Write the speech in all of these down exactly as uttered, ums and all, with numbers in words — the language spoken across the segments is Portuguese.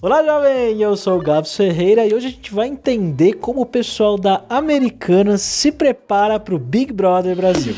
Olá, jovem! Eu sou o Gabs Ferreira e hoje a gente vai entender como o pessoal da Americanas se prepara para o Big Brother Brasil.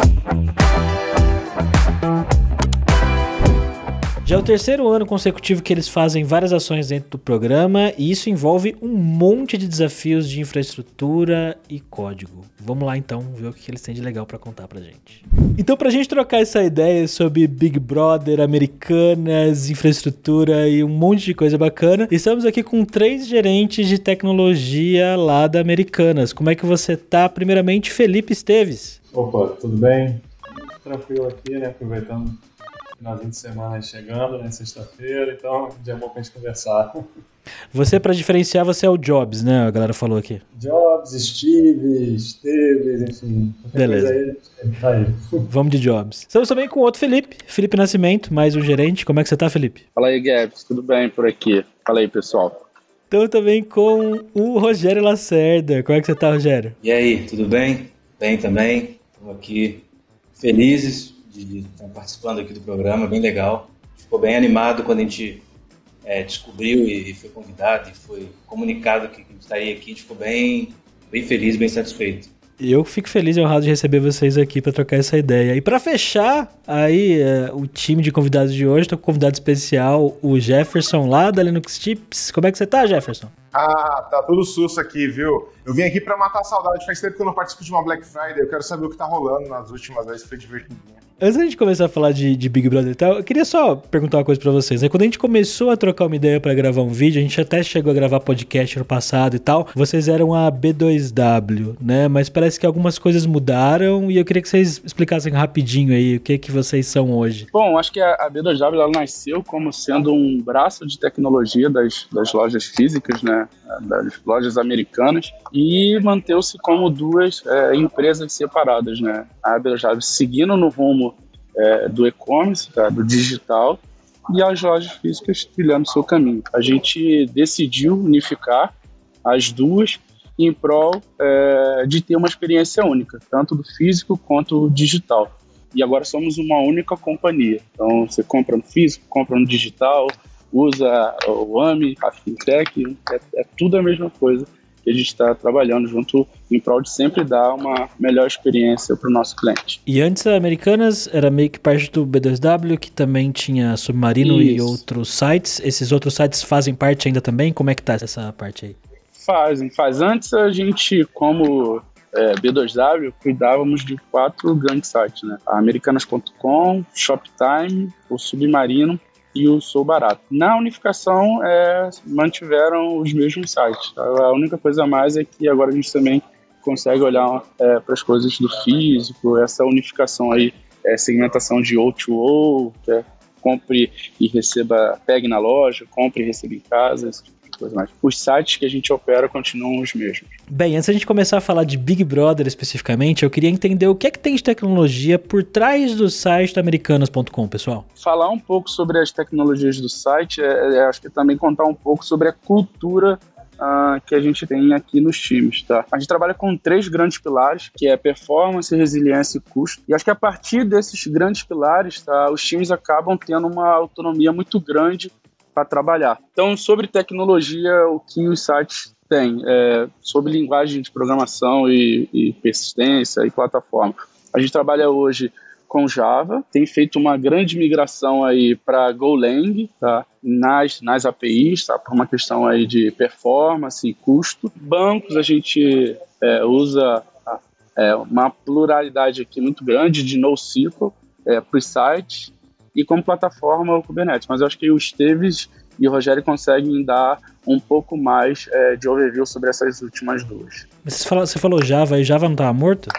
Já é o terceiro ano consecutivo que eles fazem várias ações dentro do programa e isso envolve um monte de desafios de infraestrutura e código. Vamos lá então ver o que eles têm de legal para contar pra gente. Então, pra gente trocar essa ideia sobre Big Brother, Americanas, infraestrutura e um monte de coisa bacana, estamos aqui com três gerentes de tecnologia lá da Americanas. Como é que você tá? Primeiramente, Felipe Esteves. Opa, tudo bem? Tranquilo aqui, né? Aproveitando finalzinho de semana aí chegando, né? Sexta-feira, então já é bom pra gente conversar. Você, pra diferenciar, você é o Jobs, né? A galera falou aqui. Jobs, Steve, Esteves, enfim. Beleza. Aí, tá aí. Vamos de Jobs. Estamos também com outro Felipe, Felipe Nascimento, mais um gerente. Como é que você tá, Felipe? Fala aí, Gabs. Tudo bem por aqui? Fala aí, pessoal. Estamos também com o Rogério Lacerda. Como é que você tá, Rogério? E aí, tudo bem? Bem também. Estamos aqui felizes de estar participando aqui do programa, bem legal. Ficou bem animado quando a gente é, descobriu e foi convidado e foi comunicado que a gente estaria aqui. A gente ficou bem, bem feliz, bem satisfeito. Eu fico feliz e honrado de receber vocês aqui para trocar essa ideia. E para fechar aí é, o time de convidados de hoje, estou com um convidado especial, o Jefferson lá da Linux Tips. Como é que você tá, Jefferson? Ah, tá tudo susto aqui, viu? Eu vim aqui para matar a saudade. Faz tempo que eu não participo de uma Black Friday. Eu quero saber o que tá rolando nas últimas vezes, foi divertidinho. Antes da gente começar a falar de, de Big Brother e tal, eu queria só perguntar uma coisa pra vocês, né? Quando a gente começou a trocar uma ideia pra gravar um vídeo, a gente até chegou a gravar podcast no passado e tal, vocês eram a B dois W, né? Mas parece que algumas coisas mudaram e eu queria que vocês explicassem rapidinho aí o que que vocês são hoje. Bom, acho que a B dois W ela nasceu como sendo um braço de tecnologia das, das lojas físicas, né? Das lojas americanas, e manteve-se como duas é, empresas separadas, né? A B dois W seguindo no rumo é, do e-commerce, tá? Do digital, e as lojas físicas trilhando seu caminho. A gente decidiu unificar as duas em prol é, de ter uma experiência única, tanto do físico quanto do digital. E agora somos uma única companhia. Então você compra no físico, compra no digital, usa o A M I, a Fintech, é, é tudo a mesma coisa que a gente está trabalhando junto em prol de sempre dar uma melhor experiência para o nosso cliente. E antes a Americanas era meio que parte do B dois W, que também tinha Submarino Isso. e outros sites. Esses outros sites fazem parte ainda também? Como é que tá essa parte aí? Fazem, faz. Antes a gente, como é, B dois W, cuidávamos de quatro grandes sites, né? A Americanas ponto com, Shoptime, o Submarino e o Sou Barato. Na unificação, é, mantiveram os mesmos sites. A única coisa a mais é que agora a gente também consegue olhar é, para as coisas do físico, essa unificação aí, é, segmentação de O dois O, que é compre e receba, pegue na loja, compre e receba em casa, esse tipo de coisa mais. Os sites que a gente opera continuam os mesmos. Bem, antes da gente começar a falar de Big Brother especificamente, eu queria entender o que é que tem de tecnologia por trás do site da Americanas ponto com, pessoal. Falar um pouco sobre as tecnologias do site, é, é, acho que também contar um pouco sobre a cultura uh, que a gente tem aqui nos times, tá? A gente trabalha com três grandes pilares, que é performance, resiliência e custo. E acho que a partir desses grandes pilares, tá, os times acabam tendo uma autonomia muito grande para trabalhar. Então, sobre tecnologia, o que os sites tem, é, sobre linguagem de programação e, e persistência e plataforma. A gente trabalha hoje com Java, tem feito uma grande migração aí para Golang, tá? nas, nas A P Is, tá? Por uma questão aí de performance e custo. Bancos, a gente é, usa é, uma pluralidade aqui muito grande de NoSQL é, para os sites e como plataforma o Kubernetes. Mas eu acho que o Esteves e o Rogério conseguem dar um pouco mais é, de overview sobre essas últimas duas. Você falou, você falou Java, e Java não estava morto?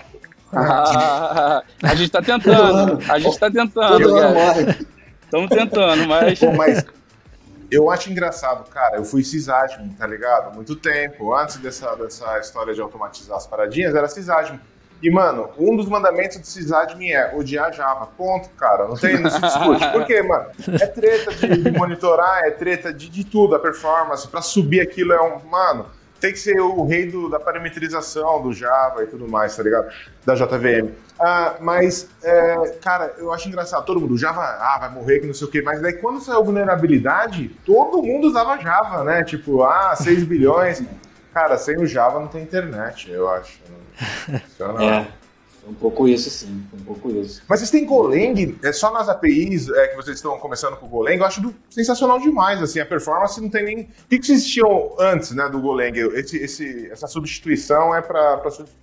Ah, a gente está tentando, a gente está tentando, estamos tentando, mas... Pô, mas eu acho engraçado, cara, eu fui sysadmin, tá ligado? Muito tempo, antes dessa, dessa história de automatizar as paradinhas, era sysadmin. E, mano, um dos mandamentos do sysadmin é odiar Java. Ponto, cara. Não tem, não se discute. Por quê, mano? É treta de, de monitorar, é treta de, de tudo, a performance. Pra subir aquilo é um... Mano, tem que ser o rei do, da parametrização do Java e tudo mais, tá ligado? Da J V M. Ah, mas, é, cara, eu acho engraçado, todo mundo, Java, ah, vai morrer, que não sei o quê, mas daí quando saiu vulnerabilidade, todo mundo usava Java, né? Tipo, ah, seis bilhões. Cara, sem o Java não tem internet, eu acho. Não, é. Um pouco isso, sim. Um pouco isso. Mas vocês têm Golang, é só nas A P Is é, que vocês estão começando com o Golang, eu acho do, sensacional demais, assim, a performance não tem nem... O que, que vocês tinham antes, né, do Golang? Esse, esse, essa substituição é para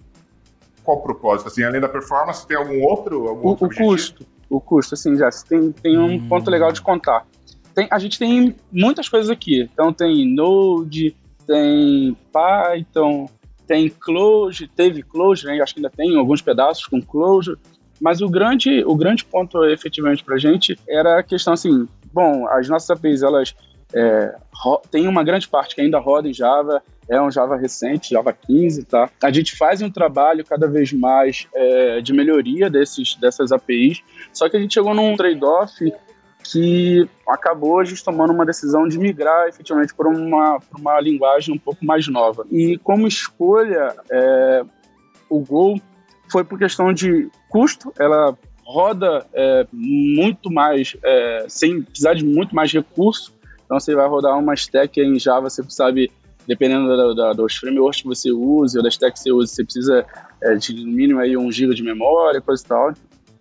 qual propósito? Assim, além da performance, tem algum outro? Algum o, outro o custo, o custo, assim, já tem, tem um hum. ponto legal de contar. Tem, a gente tem muitas coisas aqui, então tem Node, tem Python... Tem Clojure, teve Clojure, né? Acho que ainda tem alguns pedaços com Clojure, mas o grande, o grande ponto efetivamente para a gente era a questão assim, bom, as nossas A P Is, elas é, tem uma grande parte que ainda roda em Java, é um Java recente, Java quinze, tá? A gente faz um trabalho cada vez mais é, de melhoria desses, dessas A P Is, só que a gente chegou num trade-off que acabou a gente tomando uma decisão de migrar efetivamente para uma, para uma linguagem um pouco mais nova. E como escolha, é, o Go foi por questão de custo, ela roda é, muito mais, é, sem precisar de muito mais recurso. Então você vai rodar uma stack em Java, você sabe, dependendo da, da, dos frameworks que você use ou da stack que você usa, você precisa é, de no mínimo aí um giga de memória, coisa e tal.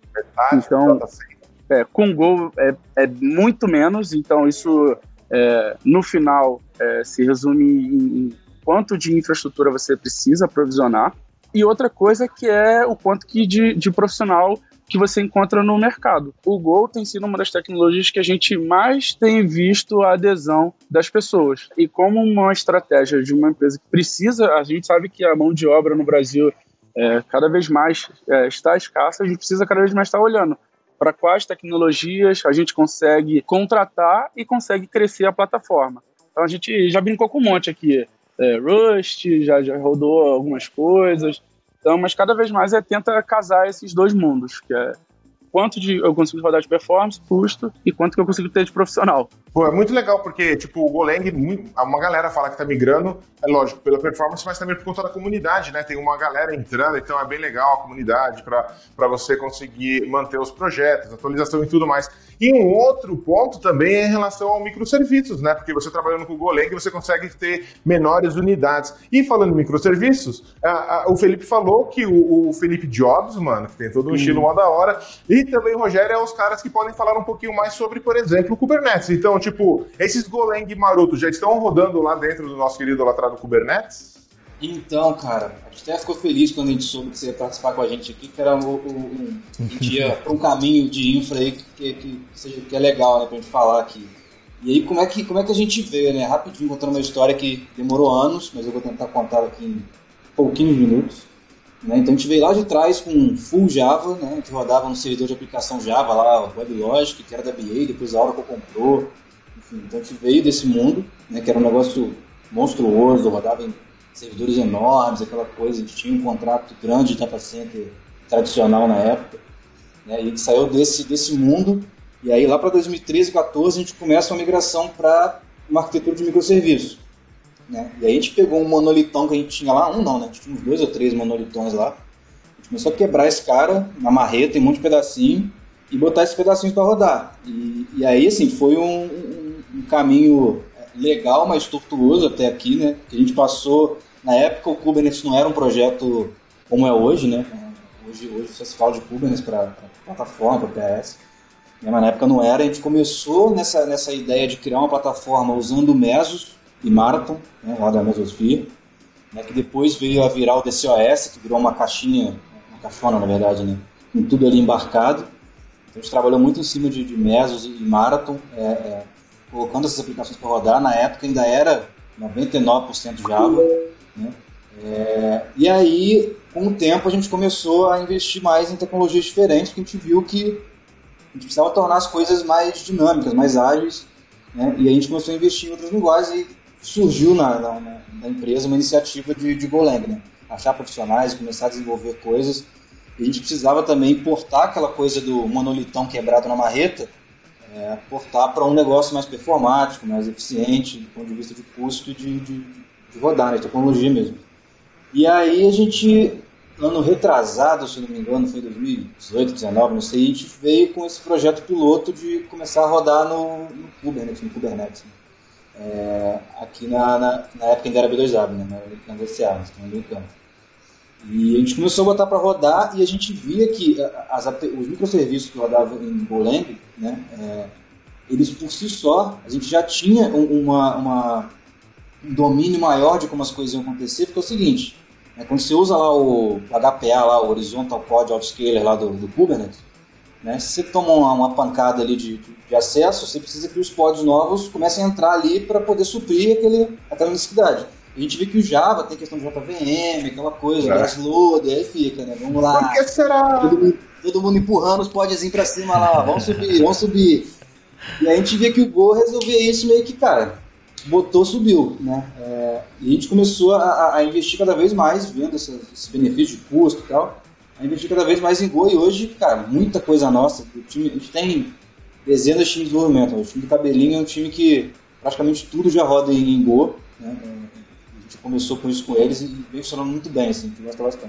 Então, É, com Go é, é muito menos, então isso é, no final é, se resume em, em quanto de infraestrutura você precisa provisionar, e outra coisa que é o quanto que de, de profissional que você encontra no mercado. O Go tem sido uma das tecnologias que a gente mais tem visto a adesão das pessoas, e como uma estratégia de uma empresa que precisa, a gente sabe que a mão de obra no Brasil é, cada vez mais é, está escassa, a gente precisa cada vez mais estar olhando para quais tecnologias a gente consegue contratar e consegue crescer a plataforma. Então a gente já brincou com um monte aqui, é, Rust, já, já rodou algumas coisas, então, mas cada vez mais é tenta casar esses dois mundos, que é quanto de eu consigo rodar de performance, custo, e quanto que eu consigo ter de profissional. Pô, é muito legal, porque, tipo, o Golang, uma galera fala que tá migrando, é lógico, pela performance, mas também por conta da comunidade, né? Tem uma galera entrando, então é bem legal a comunidade para você conseguir manter os projetos, atualização e tudo mais. E um outro ponto também é em relação ao microserviços, né? Porque você trabalhando com o Golang, você consegue ter menores unidades. E falando em microserviços, a, a, o Felipe falou que o, o Felipe Jobs, mano, que tem todo um hum. estilo mó da hora, e também o Rogério é os caras que podem falar um pouquinho mais sobre, por exemplo, o Kubernetes. Então, tipo, esses Golang marotos já estão rodando lá dentro do nosso querido latrado Kubernetes? Então, cara, a gente até ficou feliz quando a gente soube que você ia participar com a gente aqui, que era o, o, o, a gente ia para um caminho de infra aí que, que, seja, que é legal, né, pra gente falar aqui. E aí, como é que, como é que a gente vê, né? Rapidinho, contando uma história que demorou anos, mas eu vou tentar contar aqui em pouquinhos minutos. Né? Então a gente veio lá de trás com full Java, né? A gente rodava no servidor de aplicação Java lá, o WebLogic, que era da B A, depois a Oracle comprou. Enfim, então a gente veio desse mundo, né? Que era um negócio monstruoso, rodava em servidores enormes, aquela coisa, a gente tinha um contrato grande de data center tradicional na época, né? E a gente saiu desse, desse mundo, e aí lá para dois mil e treze, dois mil e quatorze a gente começa uma migração para uma arquitetura de microserviços. Né? E aí a gente pegou um monolitão que a gente tinha lá, um não, né? A gente tinha uns dois ou três monolitões lá. A gente começou a quebrar esse cara na marreta, em um monte de pedacinho, e botar esses pedacinhos para rodar. E, e aí, assim, foi um, um, um caminho legal, mas tortuoso até aqui, né? Que a gente passou, na época o Kubernetes não era um projeto como é hoje, né? Hoje, hoje só se fala de Kubernetes para plataforma, para P S. Mas na época não era. A gente começou nessa, nessa ideia de criar uma plataforma usando o Mesos e Marathon, né, lá da Mesosphere, né, que depois veio a virar o D C O S, que virou uma caixinha, uma caixona na verdade, né, com tudo ali embarcado. Então a gente trabalhou muito em cima de, de Mesos e Marathon, é, é, colocando essas aplicações para rodar. Na época ainda era noventa e nove por cento Java, né, é, e aí com o tempo a gente começou a investir mais em tecnologias diferentes, porque a gente viu que a gente precisava tornar as coisas mais dinâmicas, mais ágeis, né, e aí a gente começou a investir em outras linguagens e surgiu na, na, na empresa uma iniciativa de, de Golang, né? Achar profissionais, começar a desenvolver coisas. E a gente precisava também portar aquela coisa do monolitão quebrado na marreta, é, portar para um negócio mais performático, mais eficiente, do ponto de vista de custo e de, de, de de rodar, né, tecnologia mesmo. E aí a gente, ano retrasado, se não me engano, foi dois mil e dezoito, dezenove, não sei, a gente veio com esse projeto piloto de começar a rodar no, no Kubernetes, no Kubernetes, né? É, aqui na, na, na época ainda era B dois W, né, na V C A, mas não brincando. E a gente começou a botar para rodar e a gente via que as, os microserviços que rodavam em Golang, né, é, eles por si só, a gente já tinha uma, uma, um domínio maior de como as coisas iam acontecer, porque é o seguinte, né, quando você usa lá o H P A, lá, o Horizontal Pod Autoscaler lá do, do Kubernetes, né, se você toma uma, uma pancada ali de, de, de acesso, você precisa que os pods novos comecem a entrar ali para poder suprir aquele, aquela necessidade. A gente vê que o Java tem questão de J V M, aquela coisa, é. gas load, aí fica, né? Vamos lá. Por que será? Todo mundo, todo mundo empurrando os podzinhos pra cima lá, vamos subir, vamos subir. E aí a gente vê que o Go resolvia isso meio que, cara, botou, subiu, né? É, e a gente começou a, a investir cada vez mais, vendo esses, esses benefícios de custo e tal, a investir cada vez mais em Go e hoje, cara, muita coisa nossa. O time, a gente tem dezenas de times de desenvolvimento. O time do Cabelinho é um time que praticamente tudo já roda em Go, né? A gente começou com isso com eles e veio funcionando muito bem, assim, a gente gosta bastante.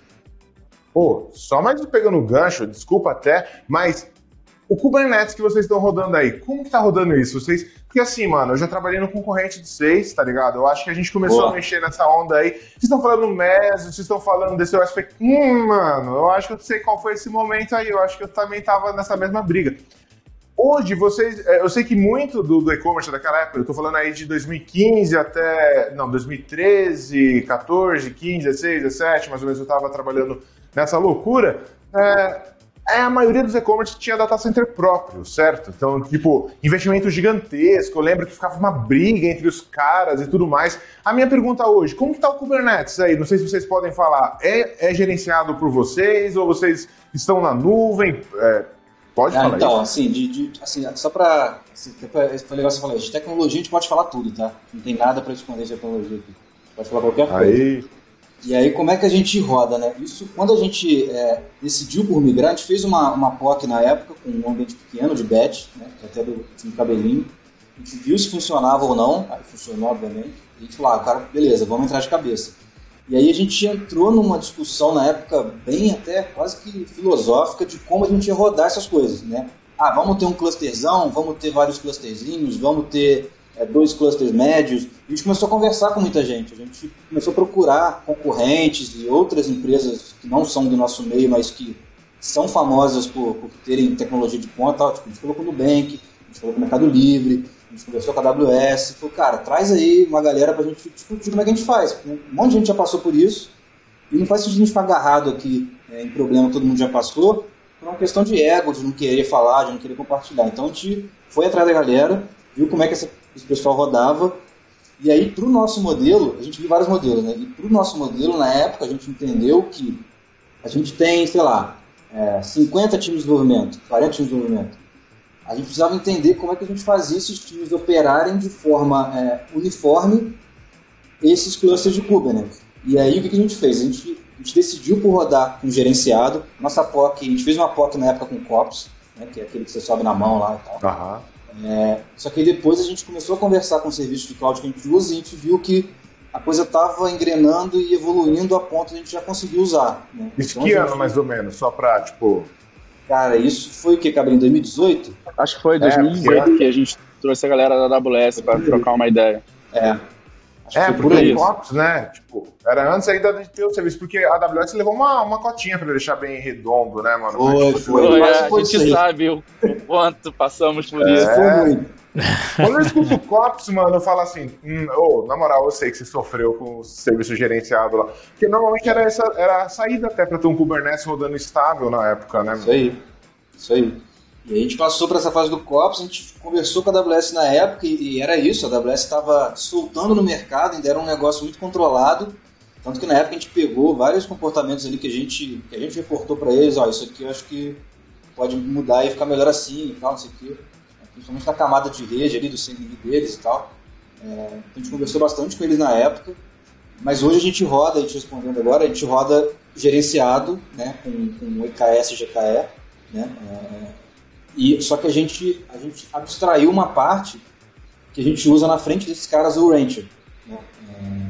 Pô, só mais pegando o gancho, desculpa até, mas o Kubernetes que vocês estão rodando aí, como que tá rodando isso? Vocês... Porque assim, mano, eu já trabalhei no concorrente de vocês, tá ligado? Eu acho que a gente começou Boa. a mexer nessa onda aí. Vocês estão falando M E S, vocês estão falando desse U S P. Hum, mano, eu acho que eu sei qual foi esse momento aí. Eu acho que eu também tava nessa mesma briga. Hoje, vocês... Eu sei que muito do, do e-commerce daquela época, eu tô falando aí de dois mil e quinze até... Não, dois mil e treze, quatorze, quinze, dezesseis, dezessete, mais ou menos eu tava trabalhando nessa loucura. É, é a maioria dos e-commerce tinha data center próprio, certo? Então, tipo, investimento gigantesco. Eu lembro que ficava uma briga entre os caras e tudo mais. A minha pergunta hoje, como que tá o Kubernetes aí? Não sei se vocês podem falar. É, é gerenciado por vocês ou vocês estão na nuvem? É, Pode ah, falar então, isso? assim, de, de, assim, só para... Assim, foi legal você falar, de tecnologia a gente pode falar tudo, tá? Não tem nada para esconder de tecnologia aqui. Pode falar qualquer coisa. Aí. E aí, como é que a gente roda, né? Isso, quando a gente é, decidiu por migrar, a gente fez uma, uma P O C na época, com um ambiente pequeno, de batch, né? Até do time Cabelinho. A gente viu se funcionava ou não, aí funcionou, obviamente. E a gente falou, ah, cara, beleza, vamos entrar de cabeça. E aí a gente entrou numa discussão na época bem até quase que filosófica de como a gente ia rodar essas coisas, né? Ah, vamos ter um clusterzão, vamos ter vários clusterzinhos, vamos ter é, dois clusters médios. A gente começou a conversar com muita gente, a gente começou a procurar concorrentes e outras empresas que não são do nosso meio, mas que são famosas por, por terem tecnologia de ponta. Tipo, a gente falou com o Nubank, a gente falou com o Mercado Livre, a gente conversou com a A W S, falou, cara, traz aí uma galera pra gente discutir como é que a gente faz. Um monte de gente já passou por isso, e não faz sentido a gente ficar agarrado aqui é, em problema que todo mundo já passou, por uma questão de ego, de não querer falar, de não querer compartilhar. Então a gente foi atrás da galera, viu como é que essa, esse pessoal rodava, e aí pro nosso modelo, a gente viu vários modelos, né? E pro nosso modelo, na época, a gente entendeu que a gente tem, sei lá, é, cinquenta times de desenvolvimento, quarenta times de desenvolvimento. A gente precisava entender como é que a gente fazia esses times operarem de forma é, uniforme esses clusters de Kubernetes. E aí o que a gente fez? A gente, a gente decidiu por rodar com gerenciado. Nossa P O C, a gente fez uma P O C na época com Kops, né, que é aquele que você sobe na mão lá e tal. Uhum. É, só que depois a gente começou a conversar com os serviços de cloud que a gente usa e a gente viu que a coisa estava engrenando e evoluindo a ponto de a gente já conseguir usar. Né? Isso então, que gente... ano, mais ou menos? Só para, tipo... Cara, isso foi o que, Cabrinho? dois mil e dezoito? Acho que foi dois mil e dezoito é, que a gente trouxe a galera da A W S para trocar uma ideia. É. Acho é, porque o Kops, né? Tipo, era antes ainda de ter o serviço, porque a A W S levou uma, uma cotinha para deixar bem redondo, né, mano? Foi, tipo, foi. foi é, a gente sabe o, o quanto passamos por é. isso. Quando eu escuto o Kops, mano, eu falo assim, hum, oh, na moral, eu sei que você sofreu com o serviço gerenciado lá. Porque normalmente era, essa, era a saída até para ter um Kubernetes rodando estável na época, né? Isso aí, isso aí. E aí a gente passou para essa fase do Kops, a gente conversou com a A W S na época e, e era isso, a A W S estava soltando no mercado, ainda era um negócio muito controlado, tanto que na época a gente pegou vários comportamentos ali que a gente, que a gente reportou para eles, ó, isso aqui eu acho que pode mudar e ficar melhor assim e tal, não sei o quê. Principalmente na camada de rede ali, do C M I deles e tal. É, a gente conversou bastante com eles na época, mas hoje a gente roda, a gente respondendo agora, a gente roda gerenciado, né, com, com E K S e G K E, né, é, e, só que a gente, a gente abstraiu uma parte que a gente usa na frente desses caras, o Rancher. Né, é,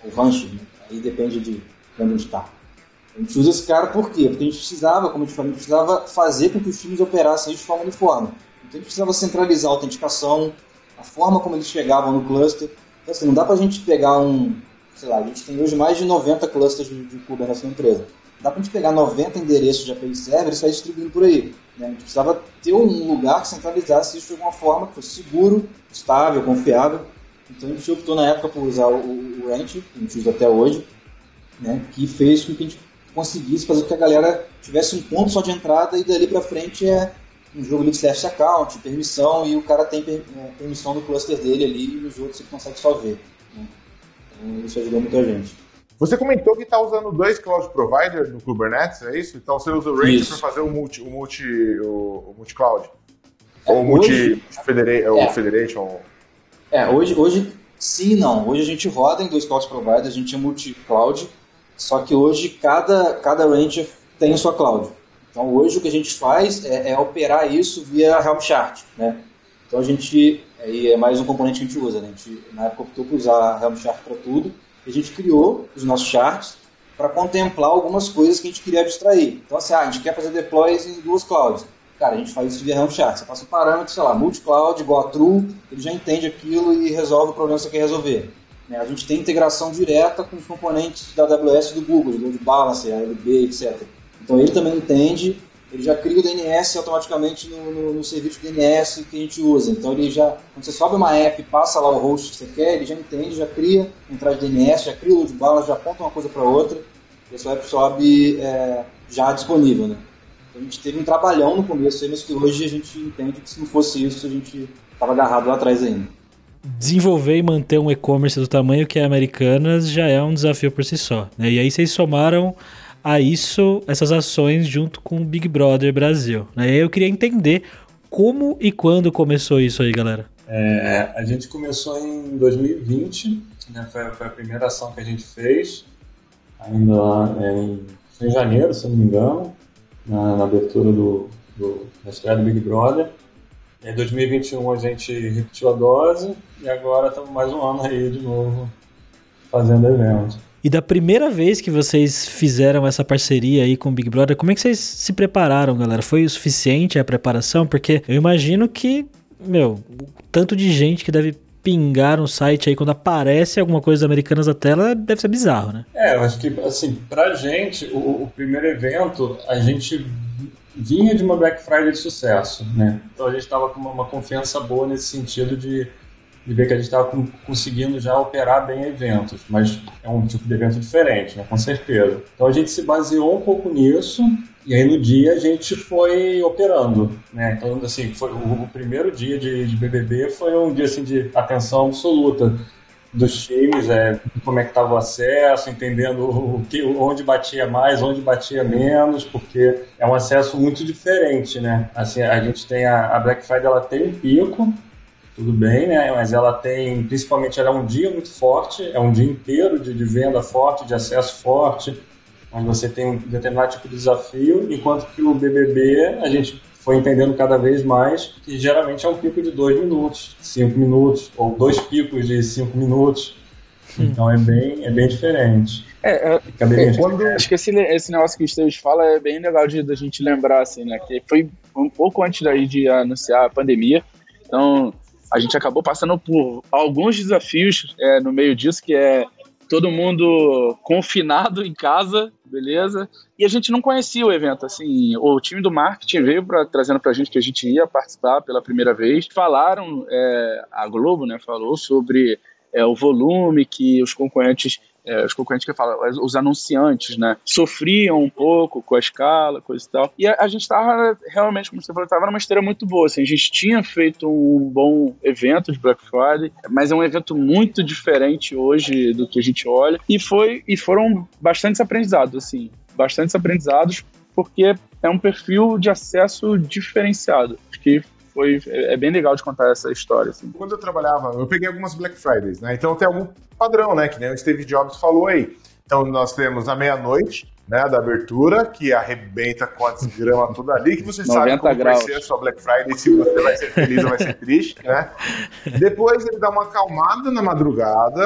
ou rancho, né? Aí depende de onde a gente está. A gente usa esse cara por quê? Porque a gente precisava, como eu te falei, a gente precisava fazer com que os times operassem de forma uniforme. Então a gente precisava centralizar a autenticação, a forma como eles chegavam no cluster. Então assim, não dá pra gente pegar um, sei lá, a gente tem hoje mais de noventa clusters de, de Kubernetes na empresa. Dá pra gente pegar noventa endereços de A P I Server e sair distribuindo por aí, né? A gente precisava ter um lugar que centralizasse isso de alguma forma, que fosse seguro, estável, confiável. Então a gente optou na época por usar o, o Ranch, que a gente usa até hoje, né? Que fez com que a gente conseguisse fazer com que a galera tivesse um ponto só de entrada e dali pra frente é um jogo de self account, permissão, e o cara tem per, é, permissão no cluster dele ali e nos outros ele consegue só ver, né? Então isso ajudou muita gente. Você comentou que está usando dois cloud providers no Kubernetes, é isso? Então você usa o Ranch para fazer o multi, o multi, o, o multi-cloud? É, Ou o multi federa- é. federation? É, hoje, hoje sim e não. Hoje a gente roda em dois cloud providers, a gente é multi-cloud, só que hoje cada, cada Rancher tem a sua cloud. Então hoje o que a gente faz é, é operar isso via Helm chart, né? Então a gente, aí é mais um componente que a gente usa, né? A gente, na época optou por usar Helm chart para tudo, e a gente criou os nossos charts para contemplar algumas coisas que a gente queria abstrair. Então assim, ah, a gente quer fazer deploys em duas clouds. Cara, a gente faz isso via Helm chart. Você passa um parâmetro, sei lá, multi-cloud igual a true, ele já entende aquilo e resolve o problema que você quer resolver. A gente tem integração direta com os componentes da A W S e do Google, do Load Balancer, A L B, etcétera. Então ele também entende, ele já cria o D N S automaticamente no, no, no serviço de D N S que a gente usa. Então ele já, quando você sobe uma app e passa lá o host que você quer, ele já entende, já cria entrada de D N S, já cria o Load Balancer, já aponta uma coisa para outra, e essa app sobe é, já disponível, né? Então a gente teve um trabalhão no começo, mas que hoje a gente entende que se não fosse isso, a gente estava agarrado lá atrás ainda. Desenvolver e manter um e-commerce do tamanho que é Americanas já é um desafio por si só, né? E aí vocês somaram a isso, essas ações junto com o Big Brother Brasil, né? E aí eu queria entender como e quando começou isso aí, galera. É, a gente começou em dois mil e vinte, né? foi, foi a primeira ação que a gente fez, ainda é, em, em janeiro, se eu não me engano, na, na abertura do, do, da estreia do Big Brother. Em dois mil e vinte e um a gente repetiu a dose e agora estamos mais um ano aí de novo fazendo evento. E da primeira vez que vocês fizeram essa parceria aí com o Big Brother, como é que vocês se prepararam, galera? Foi o suficiente a preparação? Porque eu imagino que, meu, o tanto de gente que deve pingar no site aí quando aparece alguma coisa Americanas na tela deve ser bizarro, né? É, eu acho que, assim, pra gente, o, o primeiro evento, a gente vinha de uma Black Friday de sucesso, né? Então a gente estava com uma, uma confiança boa nesse sentido de, de ver que a gente estava conseguindo já operar bem eventos, mas é um tipo de evento diferente, né? Com certeza. Então a gente se baseou um pouco nisso e aí no dia a gente foi operando, né? Então assim, foi, o, o primeiro dia de, de B B B foi um dia assim, de atenção absoluta dos times, é, como é que estava o acesso, entendendo o que, onde batia mais, onde batia menos, porque é um acesso muito diferente, né? Assim, a gente tem a, a Black Friday, ela tem um pico, tudo bem, né? Mas ela tem, principalmente, ela é um dia muito forte, é um dia inteiro de, de venda forte, de acesso forte, onde você tem um determinado tipo de desafio, enquanto que o B B B, a gente foi entendendo cada vez mais que geralmente é um pico de dois minutos, cinco minutos, ou dois picos de cinco minutos. Então é bem, é bem diferente. É, é, é quando, acho que esse, esse negócio que o Esteves fala é bem legal de a gente lembrar, assim, né? Que foi um pouco antes daí de anunciar a pandemia. Então a gente acabou passando por alguns desafios é, no meio disso, que é todo mundo confinado em casa, beleza? E a gente não conhecia o evento, assim, o time do marketing veio pra, trazendo pra gente que a gente ia participar pela primeira vez. Falaram, é, a Globo, né, falou sobre é, o volume que os concorrentes, é, os concorrentes que eu falo, os anunciantes, né, sofriam um pouco com a escala, coisa e tal. E a, a gente tava realmente, como você falou, tava numa esteira muito boa, assim, a gente tinha feito um bom evento de Black Friday, mas é um evento muito diferente hoje do que a gente olha, e, foi, e foram bastantes aprendizados, assim, bastantes aprendizados, porque é um perfil de acesso diferenciado, acho que foi, é bem legal de contar essa história. Assim. Quando eu trabalhava, eu peguei algumas Black Fridays, né? Então tem algum padrão, né? Que nem o Steve Jobs falou aí. Então nós temos a meia-noite, né? Da abertura, que arrebenta com a desgrama toda ali, que você sabe como graus. Vai ser a sua Black Friday, se você vai ser feliz ou vai ser triste, né? Depois ele dá uma acalmada na madrugada,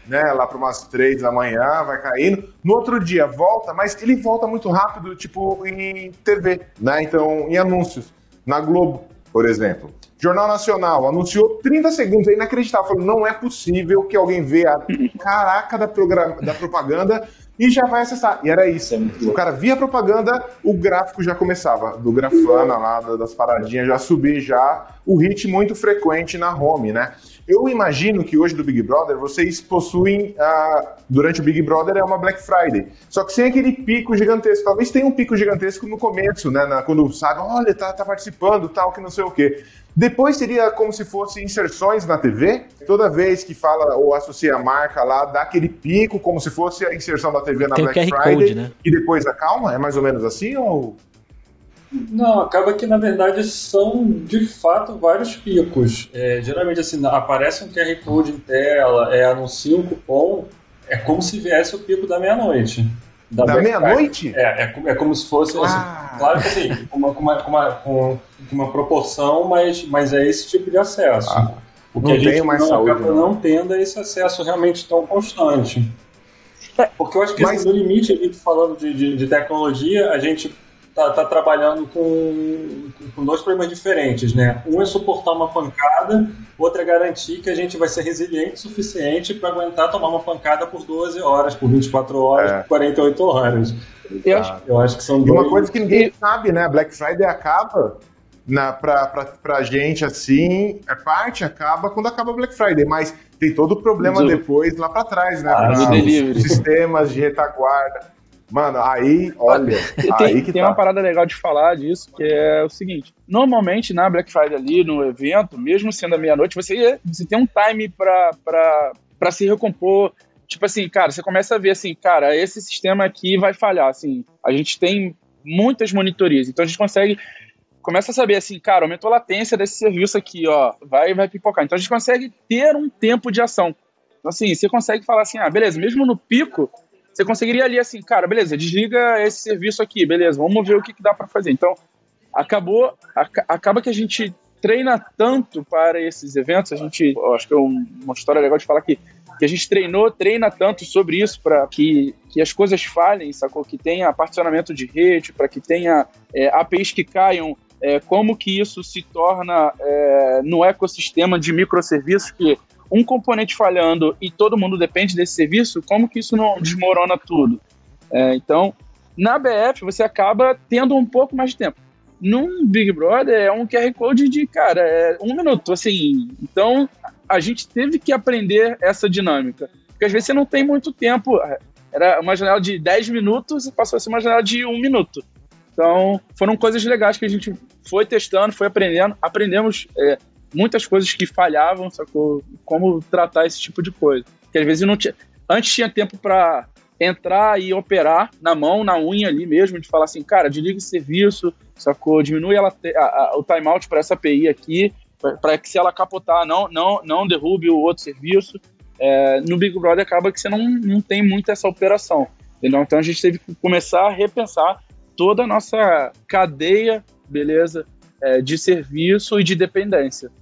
né, lá para umas três da manhã, vai caindo. No outro dia volta, mas ele volta muito rápido, tipo em T V, né? Então, em anúncios. Na Globo, por exemplo. Jornal Nacional anunciou trinta segundos, é inacreditável. Falou, não é possível que alguém vê a caraca da, programa, da propaganda e já vai acessar. E era isso. O cara via a propaganda, o gráfico já começava. Do Grafana lá, das paradinhas, já subir já o hit muito frequente na home, né? Eu imagino que hoje do Big Brother, vocês possuem, uh, durante o Big Brother, é uma Black Friday. Só que sem aquele pico gigantesco. Talvez tenha um pico gigantesco no começo, né? Na, quando sabe, olha, tá, tá participando, tal, que não sei o quê. Depois seria como se fosse inserções na T V. Toda vez que fala ou associa a marca lá, dá aquele pico, como se fosse a inserção da T V na Tem Black o Q R Friday. Code, né? E depois acalma? É mais ou menos assim? Ou... Não, acaba que na verdade são de fato vários picos. É, geralmente assim, aparece um Q R Code em tela, é, anuncia um cupom, é como se viesse o pico da meia-noite. Da, da meia-noite? É, é, é como se fosse, assim, ah. claro que assim, com uma, com uma, com uma, com uma proporção, mas, mas é esse tipo de acesso. Ah, o que não a gente tem mais não, saúde, acaba não tendo esse acesso realmente tão constante. Porque eu acho que mas... no limite, a gente falando de, de, de tecnologia, a gente tá, tá trabalhando com, com dois problemas diferentes, né? Um é suportar uma pancada, outro é garantir que a gente vai ser resiliente o suficiente para aguentar tomar uma pancada por doze horas, por vinte e quatro horas, é. por quarenta e oito horas. Eu acho, eu acho que são dois... E uma coisa que ninguém sabe, né? Black Friday acaba... Na, pra, pra, pra gente, assim, a parte acaba quando acaba o Black Friday, mas tem todo o problema depois lá pra trás, né? Ah, os sistemas de retaguarda. Mano, aí, olha, tem, aí que tem tá. uma parada legal de falar disso, que é o seguinte, normalmente na Black Friday ali, no evento, mesmo sendo a meia-noite, você, você tem um time pra, pra, pra se recompor. Tipo assim, cara, você começa a ver assim, cara, esse sistema aqui vai falhar, assim, a gente tem muitas monitorias, então a gente consegue... Começa a saber assim, cara, aumentou a latência desse serviço aqui, ó, vai, vai pipocar. Então a gente consegue ter um tempo de ação. Então assim, você consegue falar assim, ah, beleza, mesmo no pico, você conseguiria ali assim, cara, beleza, desliga esse serviço aqui, beleza, vamos ver o que, que dá para fazer. Então, acabou, ac- acaba que a gente treina tanto para esses eventos, a gente, acho que é um, uma história legal de falar aqui, que a gente treinou, treina tanto sobre isso para que, que as coisas falhem, sacou? Que tenha particionamento de rede, para que tenha é, A P Is que caiam, é, como que isso se torna é, no ecossistema de microserviços, que um componente falhando e todo mundo depende desse serviço, como que isso não desmorona tudo? É, então, na B F você acaba tendo um pouco mais de tempo. Num Big Brother é um Q R Code de, cara, é um minuto, assim. Então, a gente teve que aprender essa dinâmica. Porque às vezes você não tem muito tempo. Era uma janela de dez minutos e passou a ser uma janela de um minuto. Então, foram coisas legais que a gente foi testando, foi aprendendo. Aprendemos é, muitas coisas que falhavam, sacou? Como tratar esse tipo de coisa. Porque às vezes não tinha... Antes tinha tempo para entrar e operar na mão, na unha ali mesmo, de falar assim, cara, desliga esse serviço, sacou? Diminui ela, a, a, o timeout para essa A P I aqui, para que se ela capotar, não, não, não derrube o outro serviço. É, no Big Brother acaba que você não, não tem muito essa operação. Entendeu? Então a gente teve que começar a repensar toda a nossa cadeia, beleza, é, de serviço e de dependência.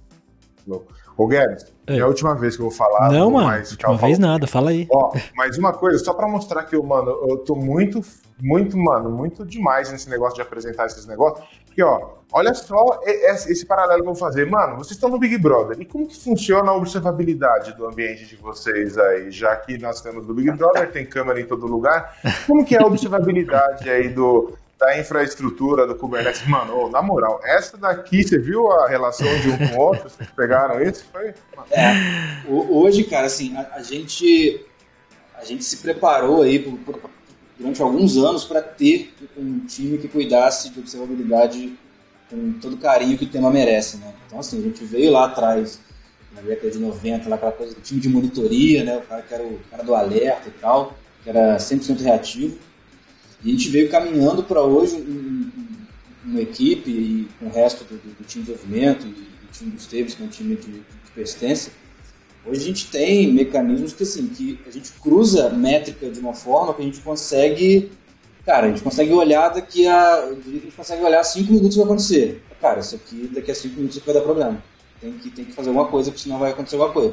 Ô, Guedes, é a última vez que eu vou falar. Não, mano, mais, última vez falo... nada, fala aí. Ó, mais uma coisa, só pra mostrar que eu, mano, eu tô muito, muito, mano, muito demais nesse negócio de apresentar esses negócios. Porque, ó, olha só esse paralelo que eu vou fazer. Mano, vocês estão no Big Brother. E como que funciona a observabilidade do ambiente de vocês aí? Já que nós temos do Big Brother, tem câmera em todo lugar. Como que é a observabilidade aí do... da infraestrutura, do Kubernetes? Mano, oh, na moral, essa daqui, você viu a relação de um com o outro? Vocês pegaram isso? Foi? É, hoje, cara, assim, a, a, gente, a gente se preparou aí por, por, durante alguns anos para ter um time que cuidasse de observabilidade com todo o carinho que o tema merece, né? Então, assim, a gente veio lá atrás, na década de noventa, lá aquela coisa do time de monitoria, né? O cara que era o cara do alerta e tal, que era cem por cento reativo. E a gente veio caminhando para hoje um, um, uma equipe e com o resto do, do, do time de desenvolvimento e do time dos Teves, que é um time de, de persistência. Hoje a gente tem mecanismos que, assim, que a gente cruza métrica de uma forma que a gente consegue... Cara, a gente consegue olhar daqui a... Eu diria que a gente consegue olhar cinco minutos vai acontecer. Cara, isso aqui daqui a cinco minutos vai dar problema. Tem que, tem que fazer alguma coisa, porque senão vai acontecer alguma coisa.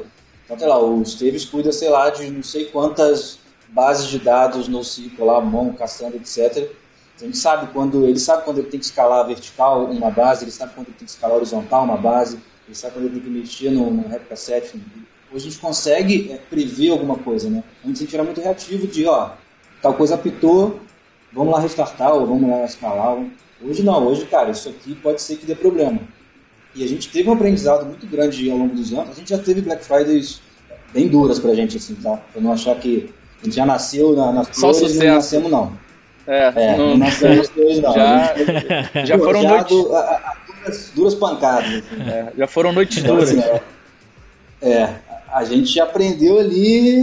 Então, sei lá, o Esteves cuida, sei lá, de não sei quantas bases de dados no ciclo lá, Mongo, Cassandra, etcétera. A gente sabe quando, ele sabe quando ele tem que escalar vertical uma base, ele sabe quando ele tem que escalar horizontal uma base, ele sabe quando ele tem que mexer no, no réplica set. Hoje a gente consegue é, prever alguma coisa, né? Antes a gente era muito reativo de, ó, tal coisa apitou, vamos lá restartar ou vamos lá escalar. Hoje não, hoje, cara, isso aqui pode ser que dê problema. E a gente teve um aprendizado muito grande ao longo dos anos. A gente já teve Black Fridays bem duras pra gente, assim, tá? Pra não achar que a gente já nasceu na, nas flores e não nascemos, não. É, é não, não nascemos nas flores, não. Já, gente, já foram já noites... Do, a, a, duras, duras pancadas. Assim. É, já foram noites então, duras. Assim, é, é, a gente aprendeu ali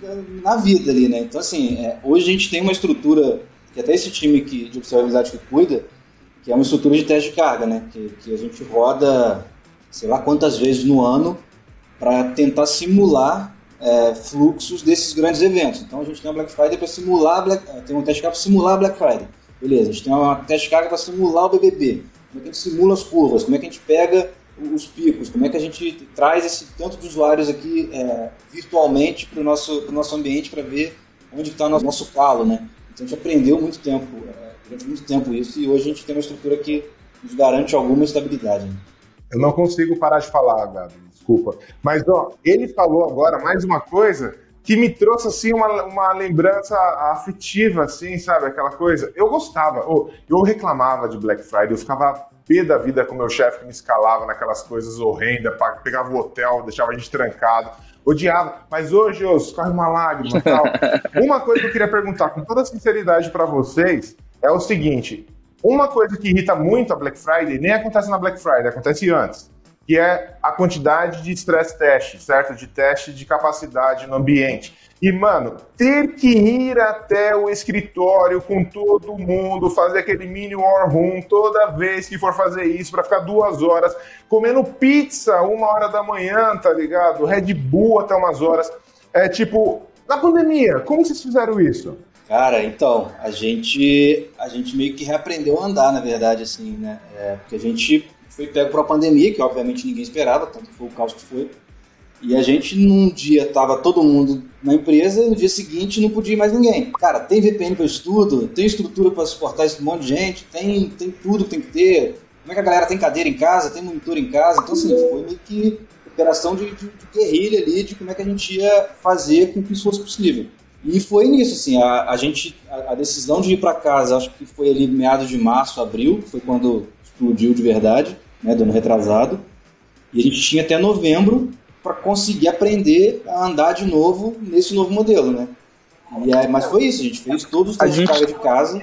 na vida, ali, né? Então, assim, é, hoje a gente tem uma estrutura, que até esse time que, de observabilidade que cuida, que é uma estrutura de teste de carga, né? Que, que a gente roda, sei lá quantas vezes no ano, para tentar simular é, fluxos desses grandes eventos. Então a gente tem uma Black Friday para simular, Black, tem um teste de carga para simular Black Friday. Beleza, a gente tem uma teste de carga para simular o B B B. Como é que a gente simula as curvas? Como é que a gente pega os picos? Como é que a gente traz esse tanto de usuários aqui é, virtualmente para o nosso, pro nosso ambiente para ver onde está o nosso calo, né? Então a gente aprendeu muito tempo, é, durante muito tempo isso, e hoje a gente tem uma estrutura que nos garante alguma estabilidade. Né? Eu não consigo parar de falar, Gabi, desculpa. Mas, ó, ele falou agora mais uma coisa que me trouxe, assim, uma, uma lembrança afetiva, assim, sabe? Aquela coisa. Eu gostava, eu, eu reclamava de Black Friday, eu ficava pé da vida com o meu chefe que me escalava naquelas coisas horrendas, pegava o hotel, deixava a gente trancado, odiava. Mas hoje, eu escorre uma lágrima e tal. Uma coisa que eu queria perguntar, com toda sinceridade para vocês, é o seguinte: uma coisa que irrita muito a Black Friday, nem acontece na Black Friday, acontece antes, que é a quantidade de stress test, certo? De teste de capacidade no ambiente. E, mano, ter que ir até o escritório com todo mundo, fazer aquele mini war room toda vez que for fazer isso, pra ficar duas horas, comendo pizza uma hora da manhã, tá ligado? Red Bull até umas horas. É tipo, na pandemia, como vocês fizeram isso? Cara, então, a gente, a gente meio que reaprendeu a andar, na verdade, assim, né? É, porque a gente foi pego por uma pandemia, que obviamente ninguém esperava, tanto que foi o caos que foi. E a gente, num dia, tava todo mundo na empresa, e no dia seguinte não podia ir mais ninguém. Cara, tem V P N para estudo, tem estrutura para suportar esse monte de gente, tem, tem tudo que tem que ter. Como é que a galera tem cadeira em casa, tem monitor em casa? Então, assim, foi meio que operação de, de, de guerrilha ali, de como é que a gente ia fazer com que isso fosse possível. E foi nisso, assim, a, a gente, a, a decisão de ir para casa, acho que foi ali meados de março, abril, foi quando explodiu de verdade, né, do ano retrasado. E a gente tinha até novembro para conseguir aprender a andar de novo nesse novo modelo, né? E aí, mas foi isso, a gente fez todos os testes gente... de carga de casa.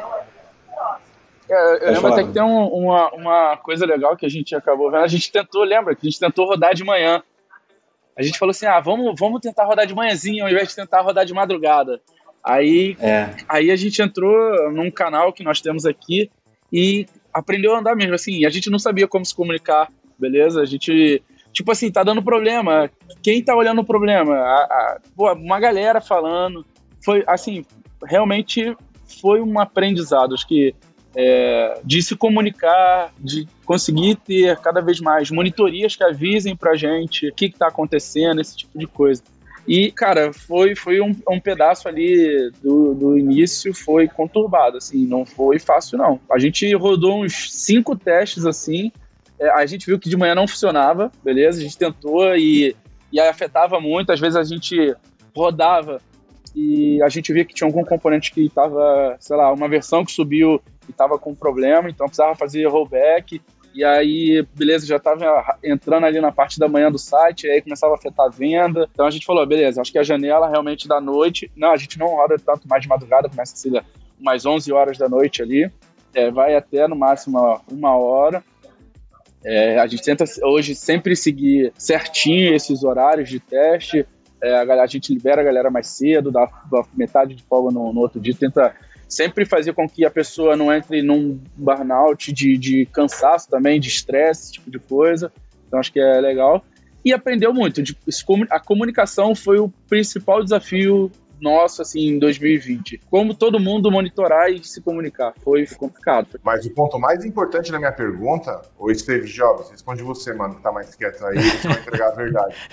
É, eu lembro falar, até que tem um, uma, uma coisa legal que a gente acabou vendo. A gente tentou, lembra? Que a gente tentou rodar de manhã. A gente falou assim, ah, vamos, vamos tentar rodar de manhãzinha ao invés de tentar rodar de madrugada. Aí, é. aí a gente entrou num canal que nós temos aqui e aprendeu a andar mesmo, assim. A gente não sabia como se comunicar, beleza? A gente... Tipo assim, tá dando problema. Quem tá olhando o problema? A, a, pô, uma galera falando. Foi, assim, realmente foi um aprendizado. Acho que é, de se comunicar, de conseguir ter cada vez mais monitorias que avisem pra gente o que que tá acontecendo, esse tipo de coisa. E, cara, foi, foi um, um pedaço ali do, do início, foi conturbado, assim, não foi fácil, não. A gente rodou uns cinco testes, assim, a gente viu que de manhã não funcionava, beleza? A gente tentou e, e aí afetava muito. Às vezes a gente rodava e a gente via que tinha algum componente que estava, sei lá, uma versão que subiu e estava com problema, então precisava fazer rollback. E aí, beleza, já estava entrando ali na parte da manhã do site, e aí começava a afetar a venda. Então a gente falou, beleza, acho que a janela realmente da noite... Não, a gente não roda tanto mais de madrugada, começa a ser umas onze horas da noite ali. É, vai até no máximo uma hora. É, a gente tenta hoje sempre seguir certinho esses horários de teste, é, a, a gente libera a galera mais cedo, dá, dá metade de folga no, no outro dia, tenta sempre fazer com que a pessoa não entre num burnout de, de cansaço também, de estresse, esse tipo de coisa, então acho que é legal. E aprendeu muito, de, a comunicação foi o principal desafio nosso, assim, em dois mil e vinte. Como todo mundo monitorar e se comunicar. Foi complicado. Mas o ponto mais importante da minha pergunta, o Steve Jobs, responde você, mano, que tá mais quieto aí, você vai entregar a verdade.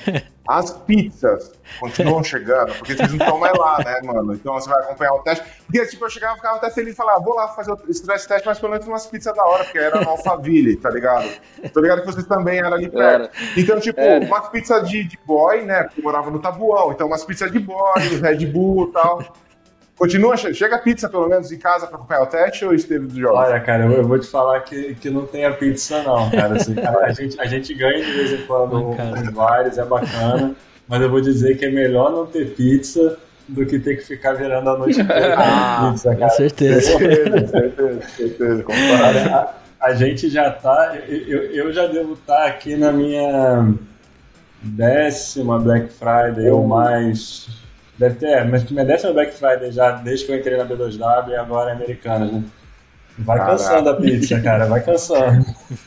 As pizzas continuam chegando, porque vocês não estão mais lá, né, mano? Então você vai acompanhar o teste. Porque, tipo, eu chegava, ficava até feliz e falava, vou lá fazer esse teste, mas pelo menos umas pizzas da hora, porque era no Alphaville, tá ligado? Tô ligado que vocês também eram ali perto. Era. Então, tipo, era. Umas pizzas de, de boy, né? Porque eu morava no Tabuão, então umas pizzas de boy, Red Bull e tal. Continua, chega a pizza pelo menos em casa pra acompanhar o teste ou esteve dos jogos? Olha, cara, eu vou te falar que, que não tem a pizza não, cara. Assim, cara, a, gente, a gente ganha de vez em quando uns vários, é bacana, mas eu vou dizer que é melhor não ter pizza do que ter que ficar virando a noite inteira ah, pizza, cara. Com certeza. certeza, certeza, certeza. A, a gente já tá, eu, eu já devo estar aqui na minha décima Black Friday ou mais... Deve ter, mas que minha décima Black Friday já, desde que eu entrei na B dois W e agora é americana, né? Vai Caraca. cansando a pizza, cara, vai cansando.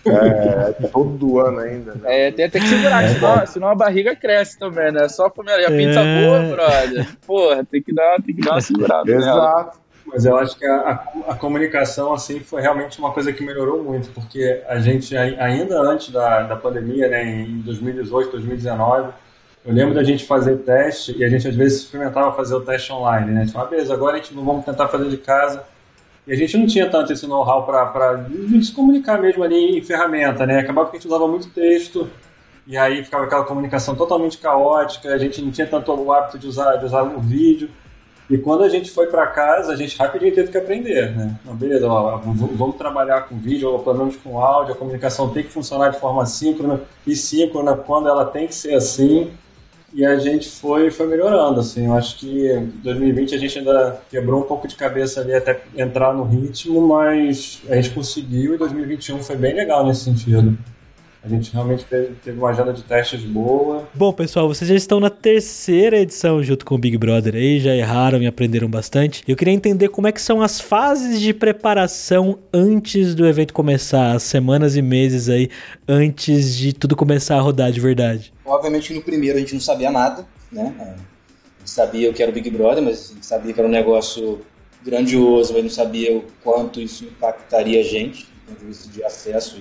É, todo ano ainda, né? É, tem até que segurar, é, senão, senão a barriga cresce também, né? Só comer ali a pizza é. boa, brother. Porra, tem que dar, tem que dar uma segurada. Exato. Mas eu acho que a, a, a comunicação, assim, foi realmente uma coisa que melhorou muito, porque a gente, ainda antes da, da pandemia, né, em dois mil e dezoito, dois mil e dezenove, eu lembro da gente fazer teste, e a gente às vezes experimentava fazer o teste online, né? A gente falava, beleza, agora a gente vamos tentar fazer de casa. E a gente não tinha tanto esse know-how para se comunicar mesmo ali em ferramenta, né? Acabava que a gente usava muito texto, e aí ficava aquela comunicação totalmente caótica, a gente não tinha tanto o hábito de usar, de usar o vídeo. E quando a gente foi para casa, a gente rapidinho teve que aprender, né? Então, beleza, ó, vamos trabalhar com vídeo, ou pelo menos com áudio, a comunicação tem que funcionar de forma síncrona e síncrona quando ela tem que ser assim. E a gente foi, foi melhorando, assim, eu acho que em dois mil e vinte a gente ainda quebrou um pouco de cabeça ali até entrar no ritmo, mas a gente conseguiu e dois mil e vinte e um foi bem legal nesse sentido. A gente realmente teve, teve uma agenda de testes boa. Bom, pessoal, vocês já estão na terceira edição junto com o Big Brother aí, já erraram e aprenderam bastante. Eu queria entender como é que são as fases de preparação antes do evento começar, as semanas e meses aí antes de tudo começar a rodar de verdade. Obviamente no primeiro a gente não sabia nada, né? A gente sabia o que era o Big Brother, mas a gente sabia que era um negócio grandioso, mas não sabia o quanto isso impactaria a gente, do ponto de vista de acesso.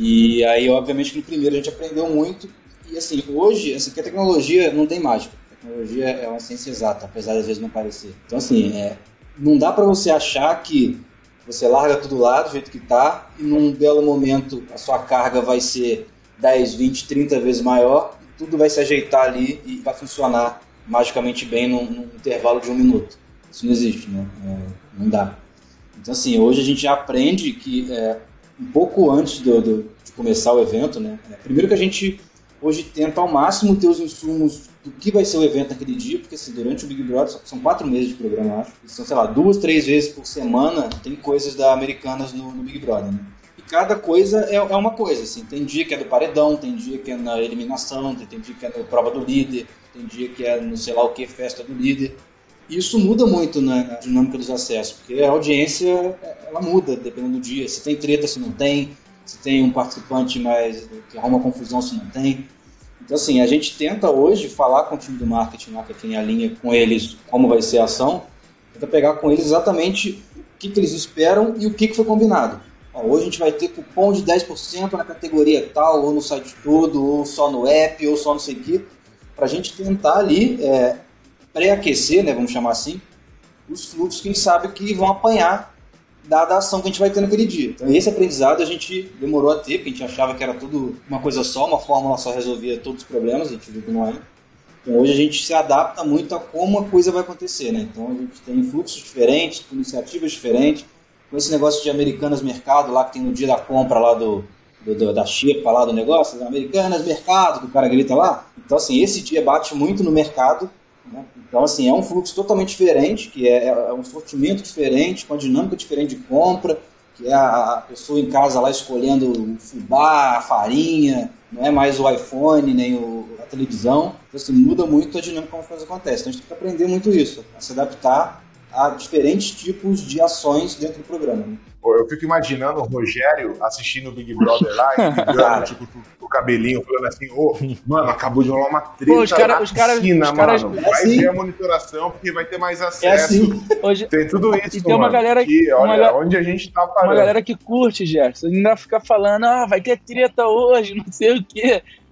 E aí, obviamente, no primeiro a gente aprendeu muito. E assim, hoje, assim, que a tecnologia não tem mágica. A tecnologia é uma ciência exata, apesar de às vezes não parecer. Então assim, é, não dá para você achar que você larga tudo lá do jeito que tá e num belo momento a sua carga vai ser dez, vinte, trinta vezes maior. Tudo vai se ajeitar ali e vai funcionar magicamente bem num, num intervalo de um minuto. Isso não existe, né? É, não dá. Então, assim, hoje a gente já aprende que é, um pouco antes do, do, de começar o evento, né? É, primeiro que a gente hoje tenta ao máximo ter os insumos do que vai ser o evento naquele dia, porque assim, durante o Big Brother são quatro meses de programa, eu acho. E são, sei lá, duas, três vezes por semana tem coisas da Americanas no, no Big Brother, né? Cada coisa é, é uma coisa, assim, tem dia que é do paredão, tem dia que é na eliminação, tem, tem dia que é na prova do líder, tem dia que é no sei lá o que, festa do líder. Isso muda muito na, na dinâmica dos acessos, porque a audiência, ela muda dependendo do dia, se tem treta, se não tem, se tem um participante mais que arruma confusão, se não tem. Então assim, a gente tenta hoje falar com o time do marketing, lá, que é quem alinha com eles como vai ser a ação, tenta pegar com eles exatamente o que, que eles esperam e o que, que foi combinado. Hoje a gente vai ter cupom de dez por cento na categoria tal, ou no site todo, ou só no app, ou só não sei o que, para a gente tentar ali é, pré-aquecer, né, vamos chamar assim, os fluxos que a gente sabe que vão apanhar dada a ação que a gente vai ter naquele dia. Então esse aprendizado a gente demorou a ter, porque a gente achava que era tudo uma coisa só, uma fórmula só resolvia todos os problemas, a gente viu que não é. Então hoje a gente se adapta muito a como a coisa vai acontecer, né? Então a gente tem fluxos diferentes, iniciativas diferentes, com esse negócio de Americanas Mercado lá que tem no dia da compra lá do, do, do da xepa lá do negócio, Americanas Mercado, que o cara grita lá. Então assim, esse dia bate muito no mercado, né? Então assim, é um fluxo totalmente diferente, que é, é um sortimento diferente, com a dinâmica diferente de compra, que é a, a pessoa em casa lá escolhendo o fubá, a farinha, não é mais o iPhone, nem o, a televisão. Então assim, muda muito a dinâmica como as coisas acontecem. Então a gente tem que aprender muito isso, a se adaptar a diferentes tipos de ações dentro do programa. Eu fico imaginando o Rogério assistindo o Big Brother lá e ligando, tipo, o cabelinho, falando assim, ô, oh, mano, acabou de rolar uma treta Pô, os cara, na os cara, piscina, os cara, mano. é Vai assim. ver a monitoração, porque vai ter mais acesso. É assim. Hoje, tem tudo isso, e tem uma mano, galera que, olha, uma, onde a gente tá parando. Uma galera que curte, Gerson, ainda fica falando, ah, vai ter treta hoje, não sei o quê.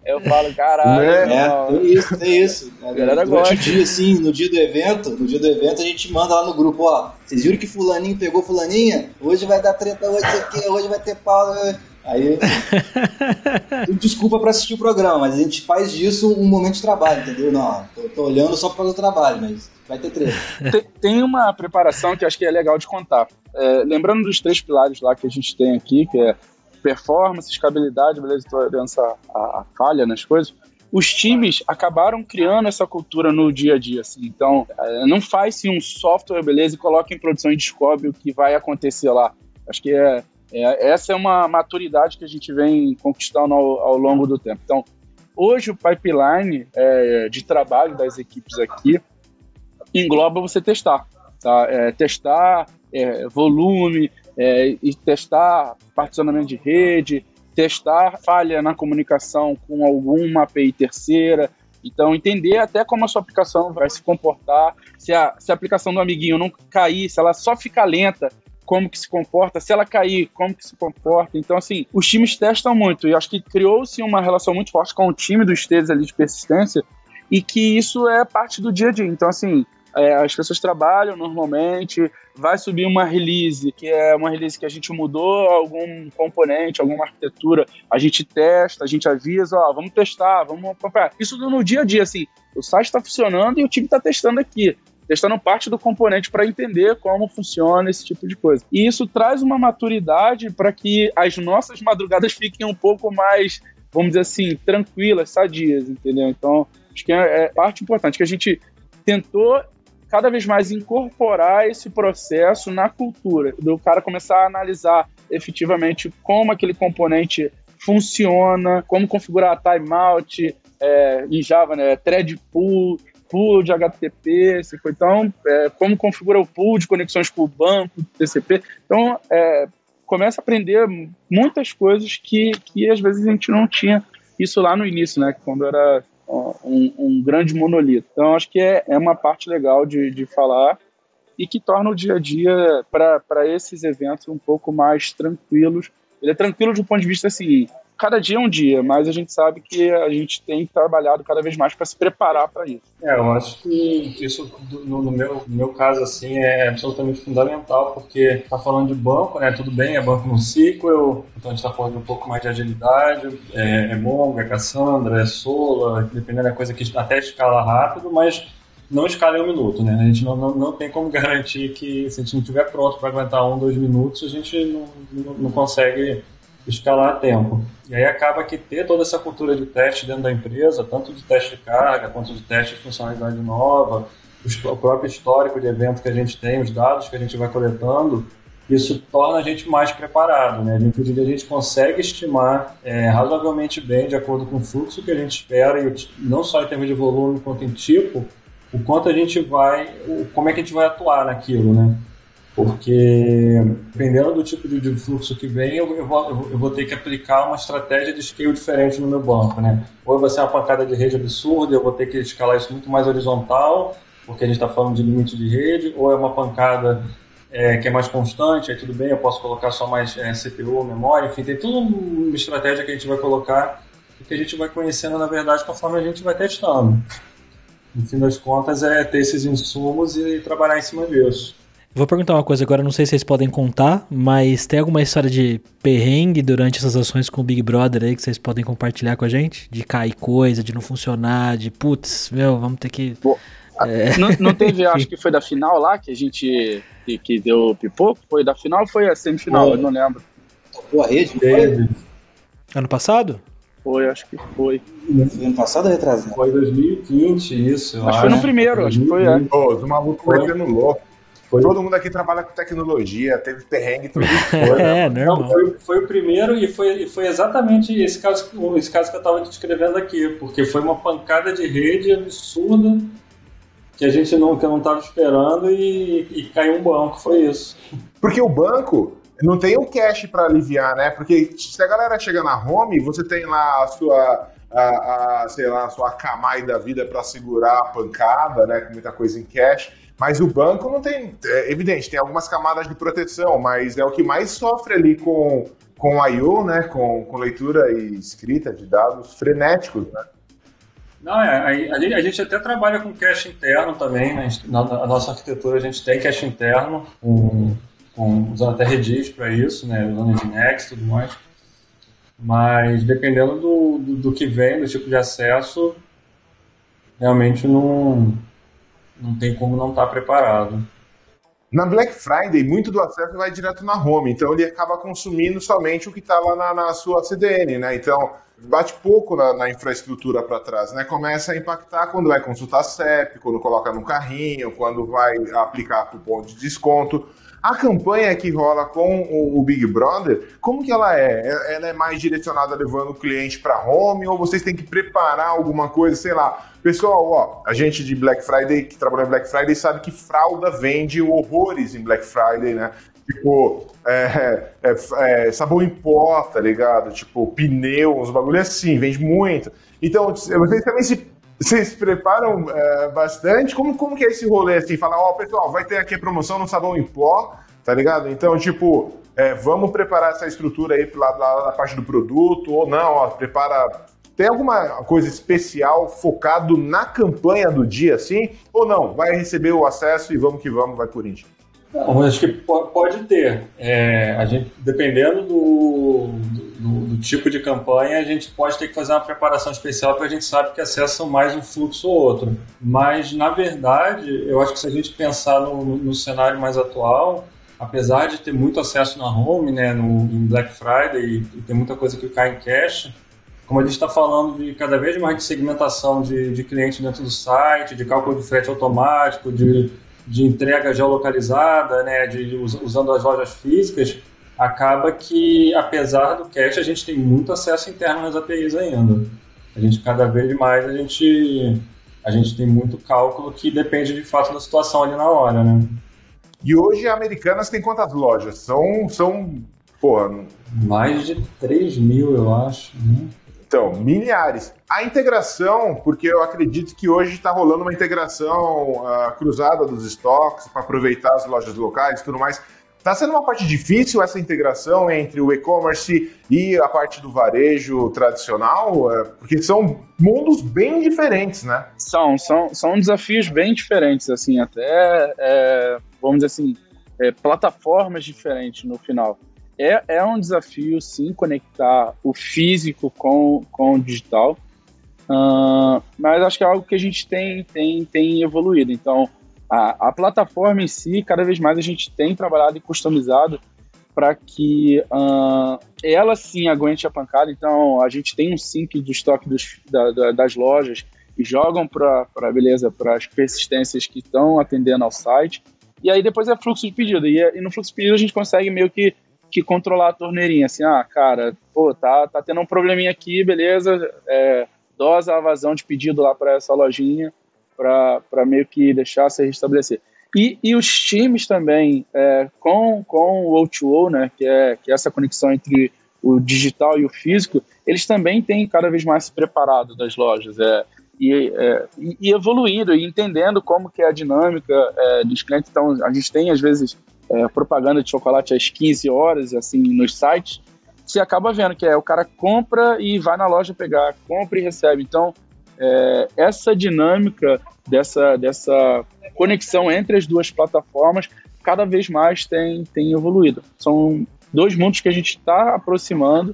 Eu falo, caralho. Né? É, tem isso, tem isso. A galera Durante gosta. o dia, assim, no dia do evento, no dia do evento, a gente manda lá no grupo, ó, vocês viram que fulaninho pegou fulaninha? Hoje vai dar treta, hoje aqui, hoje vai ter pau. Aí, tudo desculpa pra assistir o programa, mas a gente faz disso um momento de trabalho, entendeu? Não, tô, tô olhando só por causa do trabalho, mas vai ter treta. Tem, tem uma preparação que eu acho que é legal de contar. É, lembrando dos três pilares lá que a gente tem aqui, que é performance, escalabilidade, beleza, tolerância a, a falha nas coisas, os times acabaram criando essa cultura no dia a dia, assim. Então, é, não faz-se um software, beleza, e coloca em produção e descobre o que vai acontecer lá. Acho que é, é, essa é uma maturidade que a gente vem conquistando ao, ao longo do tempo. Então, hoje o pipeline é, de trabalho das equipes aqui engloba você testar, tá? É, testar é, volume, é, e testar particionamento de rede, testar falha na comunicação com alguma A P I terceira. Então, entender até como a sua aplicação vai se comportar, se a, se a aplicação do amiguinho não cair, se ela só fica lenta, como que se comporta, se ela cair, como que se comporta. Então, assim, os times testam muito, e acho que criou-se uma relação muito forte com o time dos T's ali de persistência, e que isso é parte do dia a dia. Então, assim, é, as pessoas trabalham normalmente, vai subir uma release, que é uma release que a gente mudou algum componente, alguma arquitetura, a gente testa, a gente avisa, ó, vamos testar, vamos acompanhar. Isso no dia a dia, assim, o site está funcionando e o time está testando aqui, testando parte do componente para entender como funciona esse tipo de coisa. E isso traz uma maturidade para que as nossas madrugadas fiquem um pouco mais, vamos dizer assim, tranquilas, sadias, entendeu? Então, acho que é, é parte importante, que a gente tentou cada vez mais incorporar esse processo na cultura, do cara começar a analisar efetivamente como aquele componente funciona, como configurar timeout, é, em Java, né, thread pool, pool de H T T P, então, é, como configura o pool de conexões com o banco, T C P. Então, é, começa a aprender muitas coisas que, que às vezes a gente não tinha isso lá no início, né, quando era Um, um grande monolito. Então, acho que é, é uma parte legal de, de falar e que torna o dia a dia para esses eventos um pouco mais tranquilos. Ele é tranquilo do ponto de vista assim, cada dia é um dia, mas a gente sabe que a gente tem trabalhado cada vez mais para se preparar para isso. É, eu acho que isso, no, no, meu, no meu caso, assim, é absolutamente fundamental, porque tá falando de banco, né? Tudo bem, é banco no S Q L, então a gente tá falando um pouco mais de agilidade, é, é Mongo, é Cassandra, é Sola, dependendo da coisa que até escala rápido, mas não escala em um minuto, né? A gente não, não, não tem como garantir que, se a gente não estiver pronto para aguentar um, dois minutos, a gente não, não, não consegue escalar a tempo. E aí acaba que ter toda essa cultura de teste dentro da empresa, tanto de teste de carga, quanto de teste de funcionalidade nova, o próprio histórico de evento que a gente tem, os dados que a gente vai coletando, isso torna a gente mais preparado, né? A gente, a gente consegue estimar é, razoavelmente bem, de acordo com o fluxo que a gente espera, e não só em termos de volume, quanto em tipo, o quanto a gente vai, como é que a gente vai atuar naquilo, né? Porque, dependendo do tipo de, de fluxo que vem, eu, eu, vou, eu vou ter que aplicar uma estratégia de scale diferente no meu banco, né? Ou vai ser uma pancada de rede absurda, eu vou ter que escalar isso muito mais horizontal, porque a gente está falando de limite de rede, ou é uma pancada é, que é mais constante, aí tudo bem, eu posso colocar só mais é, C P U, memória, enfim, tem toda uma estratégia que a gente vai colocar e que a gente vai conhecendo, na verdade, conforme a gente vai testando. No fim das contas, é ter esses insumos e trabalhar em cima disso. Vou perguntar uma coisa agora, não sei se vocês podem contar, mas tem alguma história de perrengue durante essas ações com o Big Brother aí que vocês podem compartilhar com a gente? De cair coisa, de não funcionar, de putz, meu, vamos ter que... Pô, é... não, não teve, acho que foi da final lá que a gente, que, que deu pipoco? Foi da final ou foi a semifinal? Eu não lembro. Pô, a rede, foi? Ano passado? Foi, acho que foi. Foi ano passado ou retrasado? Foi dois mil e vinte, isso. Acho que foi no primeiro, acho que foi, é. Pô, os malucos metendo louco. Foi. Todo mundo aqui trabalha com tecnologia, teve perrengue, tudo isso. É, né? normal. Não, foi, foi o primeiro e foi, foi exatamente esse caso, esse caso que eu estava descrevendo aqui, porque foi uma pancada de rede absurda que a gente não estava esperando e, e caiu um banco, foi isso. Porque o banco não tem o cache para aliviar, né? Porque se a galera chega na home, você tem lá a sua a, a sei lá, a sua Akamai da vida para segurar a pancada, né, com muita coisa em cache. Mas o banco não tem, é evidente, tem algumas camadas de proteção, mas é o que mais sofre ali com, com I O, né, com, com leitura e escrita de dados frenéticos, né? Não, é, a, a, gente, a gente até trabalha com cache interno também, né? Na, na nossa arquitetura a gente tem cache interno, com, com, usando até Redis para isso, né, usando Nginx e tudo mais. Mas dependendo do, do, do que vem, do tipo de acesso, realmente não... não tem como não estar preparado. Na Black Friday, muito do acesso vai direto na home, então ele acaba consumindo somente o que está lá na, na sua C D N, né? Então, bate pouco na, na infraestrutura para trás, né? Começa a impactar quando vai consultar C E P, quando coloca no carrinho, quando vai aplicar cupom de desconto. A campanha que rola com o Big Brother, como que ela é? Ela é mais direcionada levando o cliente para home ou vocês têm que preparar alguma coisa, sei lá? Pessoal, ó, a gente de Black Friday, que trabalha em Black Friday, sabe que fralda vende horrores em Black Friday, né? Tipo, é, é, é, sabão em pó, tá ligado? Tipo, pneu, uns bagulho assim, vende muito. Então, vocês também se... Vocês se preparam é, bastante? Como, como que é esse rolê, assim? Falar, ó, oh, pessoal, vai ter aqui a promoção no sabão em pó, tá ligado? Então, tipo, é, vamos preparar essa estrutura aí lá, lá na parte do produto, ou não, ó, prepara... Tem alguma coisa especial focado na campanha do dia, assim? Ou não? Vai receber o acesso e vamos que vamos, vai Corinthians. Não, acho que pode ter. É, a gente, dependendo do, do, do tipo de campanha, a gente pode ter que fazer uma preparação especial porque a gente sabe que acessam mais um fluxo ou outro. Mas, na verdade, eu acho que se a gente pensar no, no, no cenário mais atual, apesar de ter muito acesso na home, né, no, em Black Friday, e, e ter muita coisa que cai em cache, como a gente está falando de cada vez mais de segmentação de, de clientes dentro do site, de cálculo de frete automático, de de entrega geolocalizada, né, de, de, usando as lojas físicas, acaba que, apesar do cache, a gente tem muito acesso interno nas A P Is ainda. A gente, cada vez mais, a gente, a gente tem muito cálculo que depende, de fato, da situação ali na hora, né? E hoje a Americanas tem quantas lojas? São, são porra... Mais de três mil, eu acho, né? Então, milhares. A integração, porque eu acredito que hoje está rolando uma integração uh, cruzada dos estoques para aproveitar as lojas locais e tudo mais. Está sendo uma parte difícil essa integração entre o e-commerce e a parte do varejo tradicional? Uh, porque são mundos bem diferentes, né? São, são, são desafios bem diferentes, assim, até, é, vamos dizer assim, é, plataformas diferentes no final. É, é um desafio, sim, conectar o físico com, com o digital, uh, mas acho que é algo que a gente tem, tem, tem evoluído. Então, a, a plataforma em si, cada vez mais a gente tem trabalhado e customizado para que uh, ela, sim, aguente a pancada. Então, a gente tem um sync do estoque dos, da, da, das lojas e jogam para beleza, para as persistências que estão atendendo ao site. E aí depois é fluxo de pedido. E, e no fluxo de pedido a gente consegue meio que que controlar a torneirinha, assim, ah, cara, pô, tá, tá tendo um probleminha aqui, beleza, é, dosa a vazão de pedido lá para essa lojinha, para meio que deixar se restabelecer. E, e os times também, é, com, com o O dois O, né, que é, que é essa conexão entre o digital e o físico, eles também têm cada vez mais se preparado das lojas, é, e, é, e evoluindo, e entendendo como que é a dinâmica é, dos clientes. Então, a gente tem, às vezes, É, propaganda de chocolate às quinze horas, assim, nos sites, você acaba vendo que é o cara compra e vai na loja pegar, compra e recebe. Então, é, essa dinâmica dessa, dessa conexão entre as duas plataformas cada vez mais tem, tem evoluído. São dois mundos que a gente está aproximando,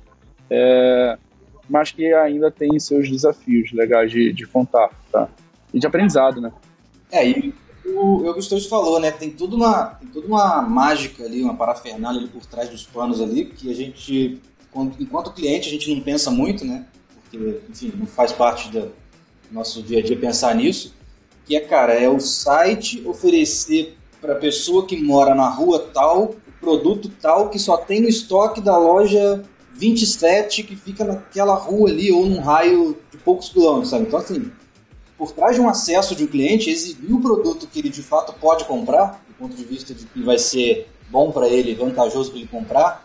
é, mas que ainda tem seus desafios legais de, de contato, tá? E de aprendizado, né? É, e o Augusto falou, né? Tem toda uma, tem toda uma mágica ali, uma parafernália ali por trás dos panos ali, que a gente, enquanto cliente, a gente não pensa muito, né? Porque, enfim, não faz parte do nosso dia a dia pensar nisso. Que é, cara, é o site oferecer para a pessoa que mora na rua tal, o produto tal, que só tem no estoque da loja vinte e sete, que fica naquela rua ali, ou num raio de poucos quilômetros, sabe? Então, assim, por trás de um acesso de um cliente, exibir o produto que ele de fato pode comprar, do ponto de vista de que vai ser bom para ele, vantajoso para ele comprar,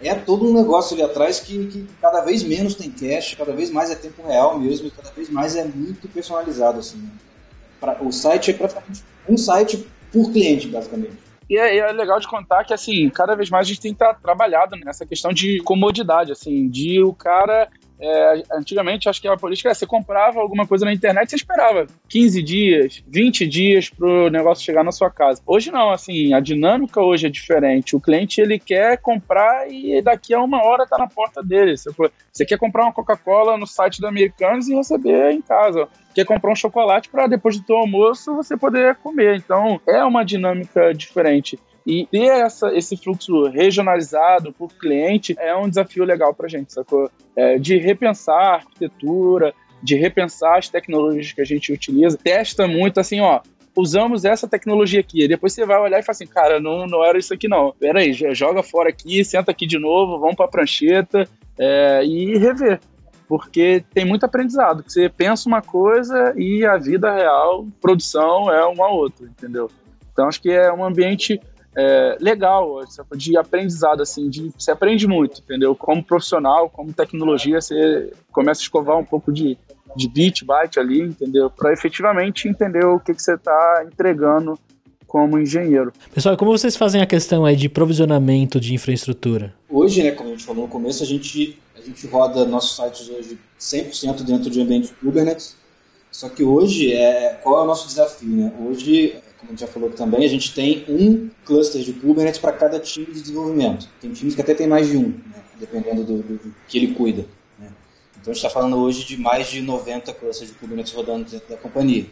é todo um negócio ali atrás que, que cada vez menos tem cache, cada vez mais é tempo real mesmo, e cada vez mais é muito personalizado, assim, né? Pra, o site é praticamente um site por cliente, basicamente. E é, é legal de contar que, assim, cada vez mais a gente tem que estar trabalhado nessa questão de comodidade, assim, de o cara... É, antigamente, acho que a política era, você comprava alguma coisa na internet, você esperava quinze dias, vinte dias pro negócio chegar na sua casa. Hoje não, assim, a dinâmica hoje é diferente. O cliente, ele quer comprar e daqui a uma hora tá na porta dele. Você, você quer comprar uma Coca-Cola no site da Americanas e receber em casa. Quer comprar um chocolate para depois do teu almoço você poder comer. Então, é uma dinâmica diferente. E ter essa, esse fluxo regionalizado por cliente é um desafio legal pra gente, sacou? É, de repensar a arquitetura, de repensar as tecnologias que a gente utiliza. Testa muito assim, ó, usamos essa tecnologia aqui. Depois você vai olhar e fala assim, cara, não, não era isso aqui não. Pera aí, joga fora aqui, senta aqui de novo, vamos pra prancheta é, e rever. Porque tem muito aprendizado. Que você pensa uma coisa e a vida real, produção, é uma outra, entendeu? Então acho que é um ambiente... É, legal, de aprendizado, assim, de, você aprende muito, entendeu? Como profissional, como tecnologia, você começa a escovar um pouco de, de bit, byte ali, entendeu? Para efetivamente entender o que, que você está entregando como engenheiro. Pessoal, como vocês fazem a questão aí de provisionamento de infraestrutura? Hoje, né, como a gente falou no começo, a gente, a gente roda nossos sites hoje cem por cento dentro de ambiente Kubernetes, só que hoje, é, qual é o nosso desafio, né? Hoje... como a gente já falou aqui também, a gente tem um cluster de Kubernetes para cada time de desenvolvimento. Tem times que até tem mais de um, né, dependendo do, do, do que ele cuida. Né. Então a gente está falando hoje de mais de noventa clusters de Kubernetes rodando dentro da companhia.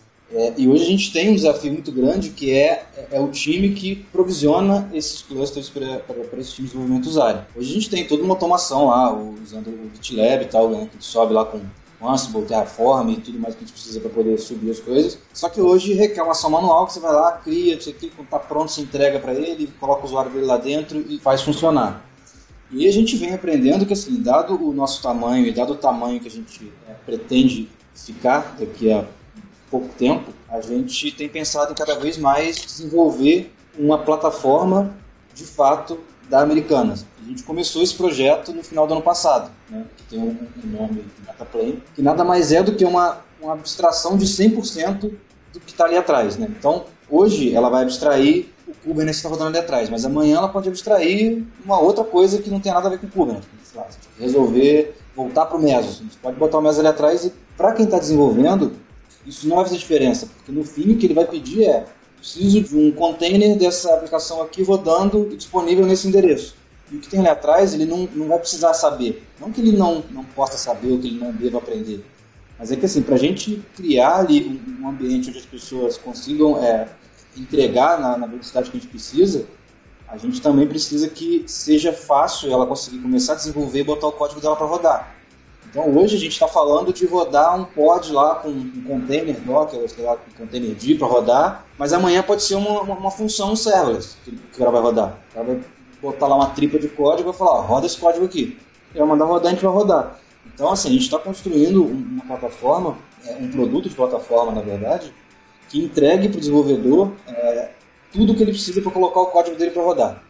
É, e hoje a gente tem um desafio muito grande que é, é o time que provisiona esses clusters para esses times de desenvolvimento usarem. Hoje a gente tem toda uma automação lá, usando o GitLab e tal, né, que sobe lá com Ansible, Terraform e tudo mais que a gente precisa para poder subir as coisas. Só que hoje requer uma ação manual que você vai lá, cria, você clica, quando está pronto, você entrega para ele, coloca o usuário dele lá dentro e faz funcionar. E a gente vem aprendendo que, assim, dado o nosso tamanho e dado o tamanho que a gente é, pretende ficar daqui a pouco tempo, a gente tem pensado em cada vez mais desenvolver uma plataforma, de fato, da Americanas. A gente começou esse projeto no final do ano passado, né, que tem um, um nome de Metaplane, que nada mais é do que uma, uma abstração de cem por cento do que está ali atrás. Né? Então, hoje ela vai abstrair o Kubernetes que está rodando ali atrás, mas amanhã ela pode abstrair uma outra coisa que não tem nada a ver com o Kubernetes. Lá, resolver voltar para o Mesos. A gente pode botar o Mesos ali atrás e, para quem está desenvolvendo, isso não vai fazer diferença, porque no fim o que ele vai pedir é: preciso de um container dessa aplicação aqui rodando e disponível nesse endereço. E o que tem ali atrás, ele não, não vai precisar saber. Não que ele não, não possa saber ou que ele não deva aprender. Mas é que, assim, para a gente criar ali um, um ambiente onde as pessoas consigam é, entregar na, na velocidade que a gente precisa, a gente também precisa que seja fácil ela conseguir começar a desenvolver e botar o código dela para rodar. Então, hoje a gente está falando de rodar um pod lá com um container Docker, sei lá, um container D para rodar, mas amanhã pode ser uma, uma, uma função serverless que, que ela vai rodar. Ela vai botar lá uma tripa de código e vai falar: ó, roda esse código aqui. E vai mandar rodar, a gente vai rodar. Então, assim, a gente está construindo uma plataforma, um produto de plataforma, na verdade, que entregue para o desenvolvedor é, tudo o que ele precisa para colocar o código dele para rodar.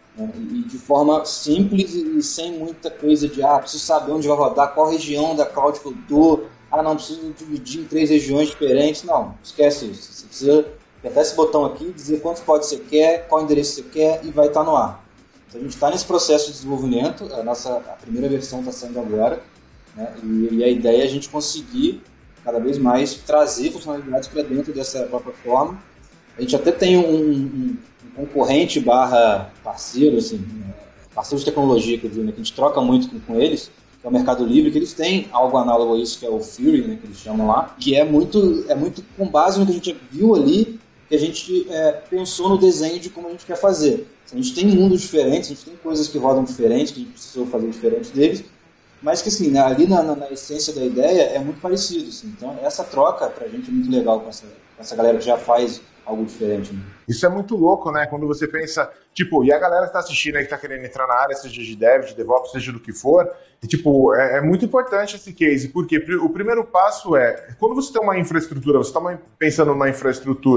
E de forma simples e sem muita coisa de, ah, preciso saber onde vai rodar, qual região da cloud que eu estou, ah, não, preciso dividir em três regiões diferentes. Não, esquece isso. Você precisa apertar esse botão aqui, dizer quantos pods você quer, qual endereço você quer e vai estar no ar. Então a gente está nesse processo de desenvolvimento, a nossa a primeira versão está saindo agora, né, e, e a ideia é a gente conseguir cada vez mais trazer funcionalidades para dentro dessa plataforma. A gente até tem um, um concorrente barra parceiro, assim, parceiro de tecnologia, que eu digo, né, que a gente troca muito com, com eles, que é o Mercado Livre, que eles têm algo análogo a isso, que é o Fury, né, que eles chamam lá, que é muito, é muito com base no que a gente viu ali, que a gente é, pensou no desenho de como a gente quer fazer. A gente tem mundos diferentes, a gente tem coisas que rodam diferentes, que a gente precisou fazer diferente deles, mas que, assim, ali na, na, na essência da ideia é muito parecido. Assim. Então, essa troca, pra gente, é muito legal com essa, com essa galera que já faz algo diferente. Né? Isso é muito louco, né? Quando você pensa, tipo, e a galera que tá assistindo aí, que tá querendo entrar na área, seja de dev, de DevOps, seja do que for, e, tipo, é, é muito importante esse case, porque o primeiro passo é, quando você tem uma infraestrutura, você tá pensando numa infraestrutura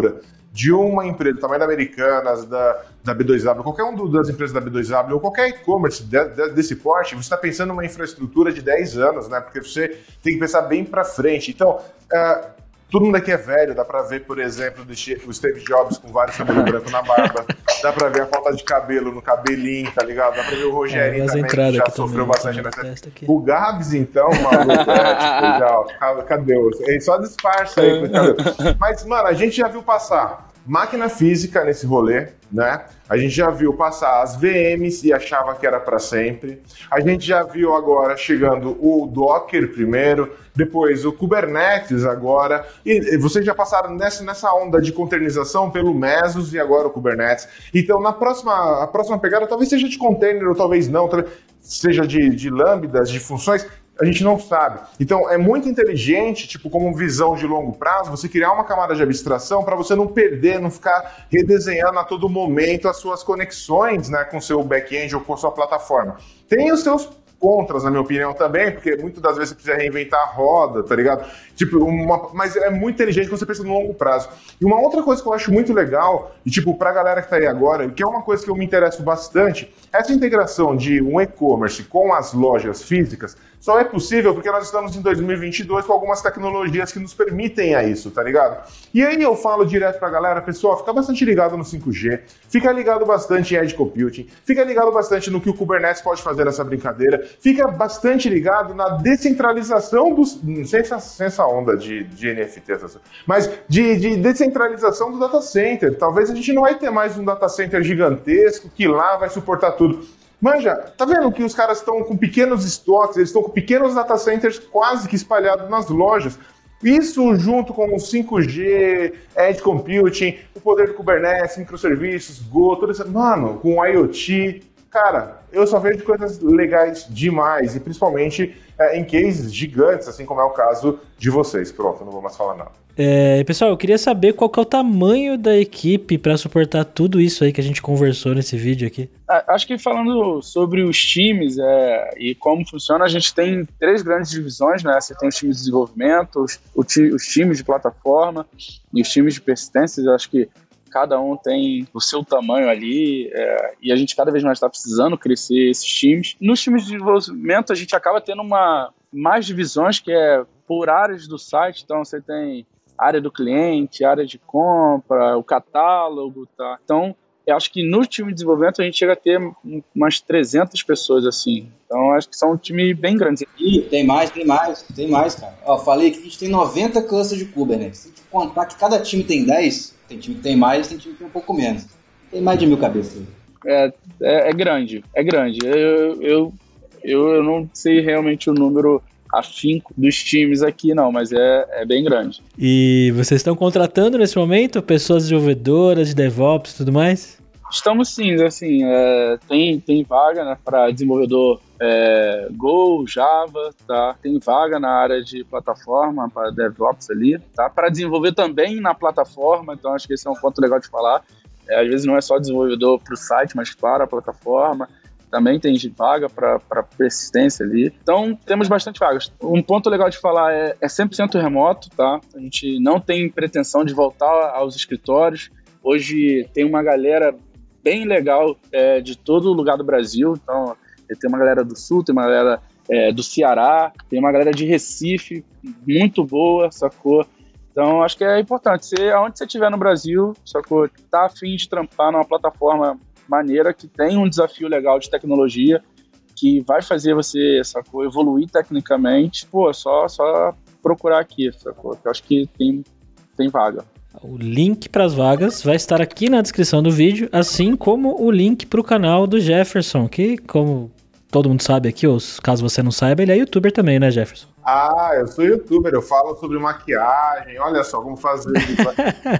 de uma empresa do tamanho da Americanas, da, da B dois W, qualquer uma das empresas da B dois W, ou qualquer e-commerce de, de, desse porte, você está pensando numa infraestrutura de dez anos, né? Porque você tem que pensar bem para frente. Então, uh, todo mundo aqui é velho, dá pra ver, por exemplo, o Steve Jobs com vários cabelos brancos na barba, dá pra ver a falta de cabelo no cabelinho, tá ligado? Dá pra ver o Rogerinho é, também, que já sofreu também, bastante nessa... O Gabs, então, maluco, é, tipo, já, cadê? Ele só disfarça aí com o cabelo. Mas, mano, a gente já viu passar máquina física nesse rolê, né? A gente já viu passar as V Ms e achava que era para sempre. A gente já viu agora chegando o Docker primeiro, depois o Kubernetes agora. E vocês já passaram nessa, nessa onda de containerização pelo Mesos e agora o Kubernetes. Então, na próxima, a próxima pegada talvez seja de container ou talvez não, talvez seja de, de lambdas, de funções. A gente não sabe. Então, é muito inteligente, tipo, como visão de longo prazo, você criar uma camada de abstração para você não perder, não ficar redesenhando a todo momento as suas conexões, né, com o seu back-end ou com a sua plataforma. Tem os seus contras, na minha opinião, também, porque muitas das vezes você precisa reinventar a roda, tá ligado? Tipo, uma, mas é muito inteligente quando você pensa no longo prazo. E uma outra coisa que eu acho muito legal, e tipo, pra galera que tá aí agora, que é uma coisa que eu me interesso bastante, essa integração de um e-commerce com as lojas físicas só é possível porque nós estamos em dois mil e vinte e dois com algumas tecnologias que nos permitem a isso, tá ligado? E aí eu falo direto pra galera, pessoal, fica bastante ligado no cinco G, fica ligado bastante em Edge Computing, fica ligado bastante no que o Kubernetes pode fazer nessa brincadeira, fica bastante ligado na descentralização dos... Não sei se essa, essa onda de, de N F T, mas de, de descentralização do data center. Talvez a gente não vai ter mais um data center gigantesco que lá vai suportar tudo. Manja, tá vendo que os caras estão com pequenos estoques, eles estão com pequenos data centers quase que espalhados nas lojas. Isso junto com o cinco G, Edge Computing, o poder do Kubernetes, microserviços, Go, tudo isso. Mano, com o IoT, cara, eu só vejo coisas legais demais, e principalmente é, em cases gigantes, assim como é o caso de vocês. Pronto, não vou mais falar nada. É, pessoal, eu queria saber qual que é o tamanho da equipe para suportar tudo isso aí que a gente conversou nesse vídeo aqui. Acho que falando sobre os times é, e como funciona, a gente tem três grandes divisões, né? Você tem os times de desenvolvimento, os, os times de plataforma e os times de persistência. Eu acho que cada um tem o seu tamanho ali, é, e a gente cada vez mais está precisando crescer esses times. Nos times de desenvolvimento, a gente acaba tendo uma, mais divisões que é por áreas do site. Então, você tem área do cliente, área de compra, o catálogo, tá? Então, eu acho que no time de desenvolvimento a gente chega a ter umas trezentas pessoas, assim. Então, acho que são um time bem grande. E tem mais, tem mais, tem mais, cara. Ó, falei que a gente tem noventa clusters de Kubernetes. Se a gente contar que cada time tem dez, tem time que tem mais, tem time que tem um pouco menos. Tem mais de mil cabeças. É, é, é grande, é grande. Eu, eu, eu, eu não sei realmente o número afinco dos times aqui, não, mas é, é bem grande. E vocês estão contratando nesse momento pessoas desenvolvedoras, de DevOps e tudo mais? Estamos sim, assim, é, tem, tem vaga, né, para desenvolvedor é, Go, Java, tá? Tem vaga na área de plataforma para DevOps ali, tá? Para desenvolver também na plataforma, então acho que esse é um ponto legal de falar. É, às vezes não é só desenvolvedor para o site, mas para a plataforma. Também tem vaga para persistência ali. Então, temos bastante vagas. Um ponto legal de falar é, é cem por cento remoto, tá? A gente não tem pretensão de voltar aos escritórios. Hoje tem uma galera bem legal é, de todo lugar do Brasil. Então, tem uma galera do Sul, tem uma galera é, do Ceará, tem uma galera de Recife, muito boa, sacou? Então, acho que é importante. Você, aonde você estiver no Brasil, sacou? Tá a fim de trampar numa plataforma maneira que tem um desafio legal de tecnologia que vai fazer você, sacou, evoluir tecnicamente, pô, só, só procurar aqui, sacou? Eu acho que tem, tem vaga. O link para as vagas vai estar aqui na descrição do vídeo, assim como o link para o canal do Jefferson, que, como todo mundo sabe aqui, ou caso você não saiba, ele é youtuber também, né, Jefferson? Ah, eu sou youtuber, eu falo sobre maquiagem, olha só como fazer isso.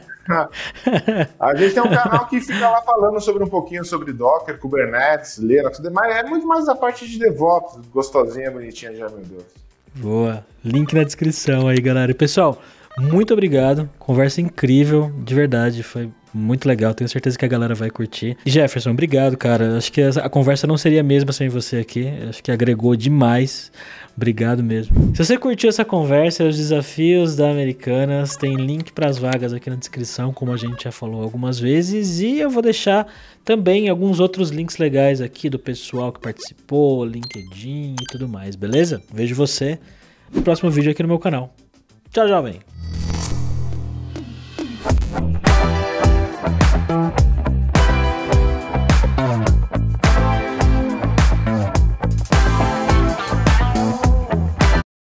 A gente tem um canal que fica lá falando sobre um pouquinho sobre Docker, Kubernetes, Linux, mas é muito mais a parte de DevOps, gostosinha, bonitinha já, meu Deus. Boa, link na descrição aí, galera. E pessoal, muito obrigado, conversa incrível, de verdade, foi Muito legal, tenho certeza que a galera vai curtir. E Jefferson, obrigado, cara. Acho que a conversa não seria a mesma sem você aqui. Acho que agregou demais. Obrigado mesmo. Se você curtiu essa conversa, os desafios da Americanas, tem link para as vagas aqui na descrição, como a gente já falou algumas vezes. E eu vou deixar também alguns outros links legais aqui do pessoal que participou, LinkedIn e tudo mais, beleza? Vejo você no próximo vídeo aqui no meu canal. Tchau, jovem!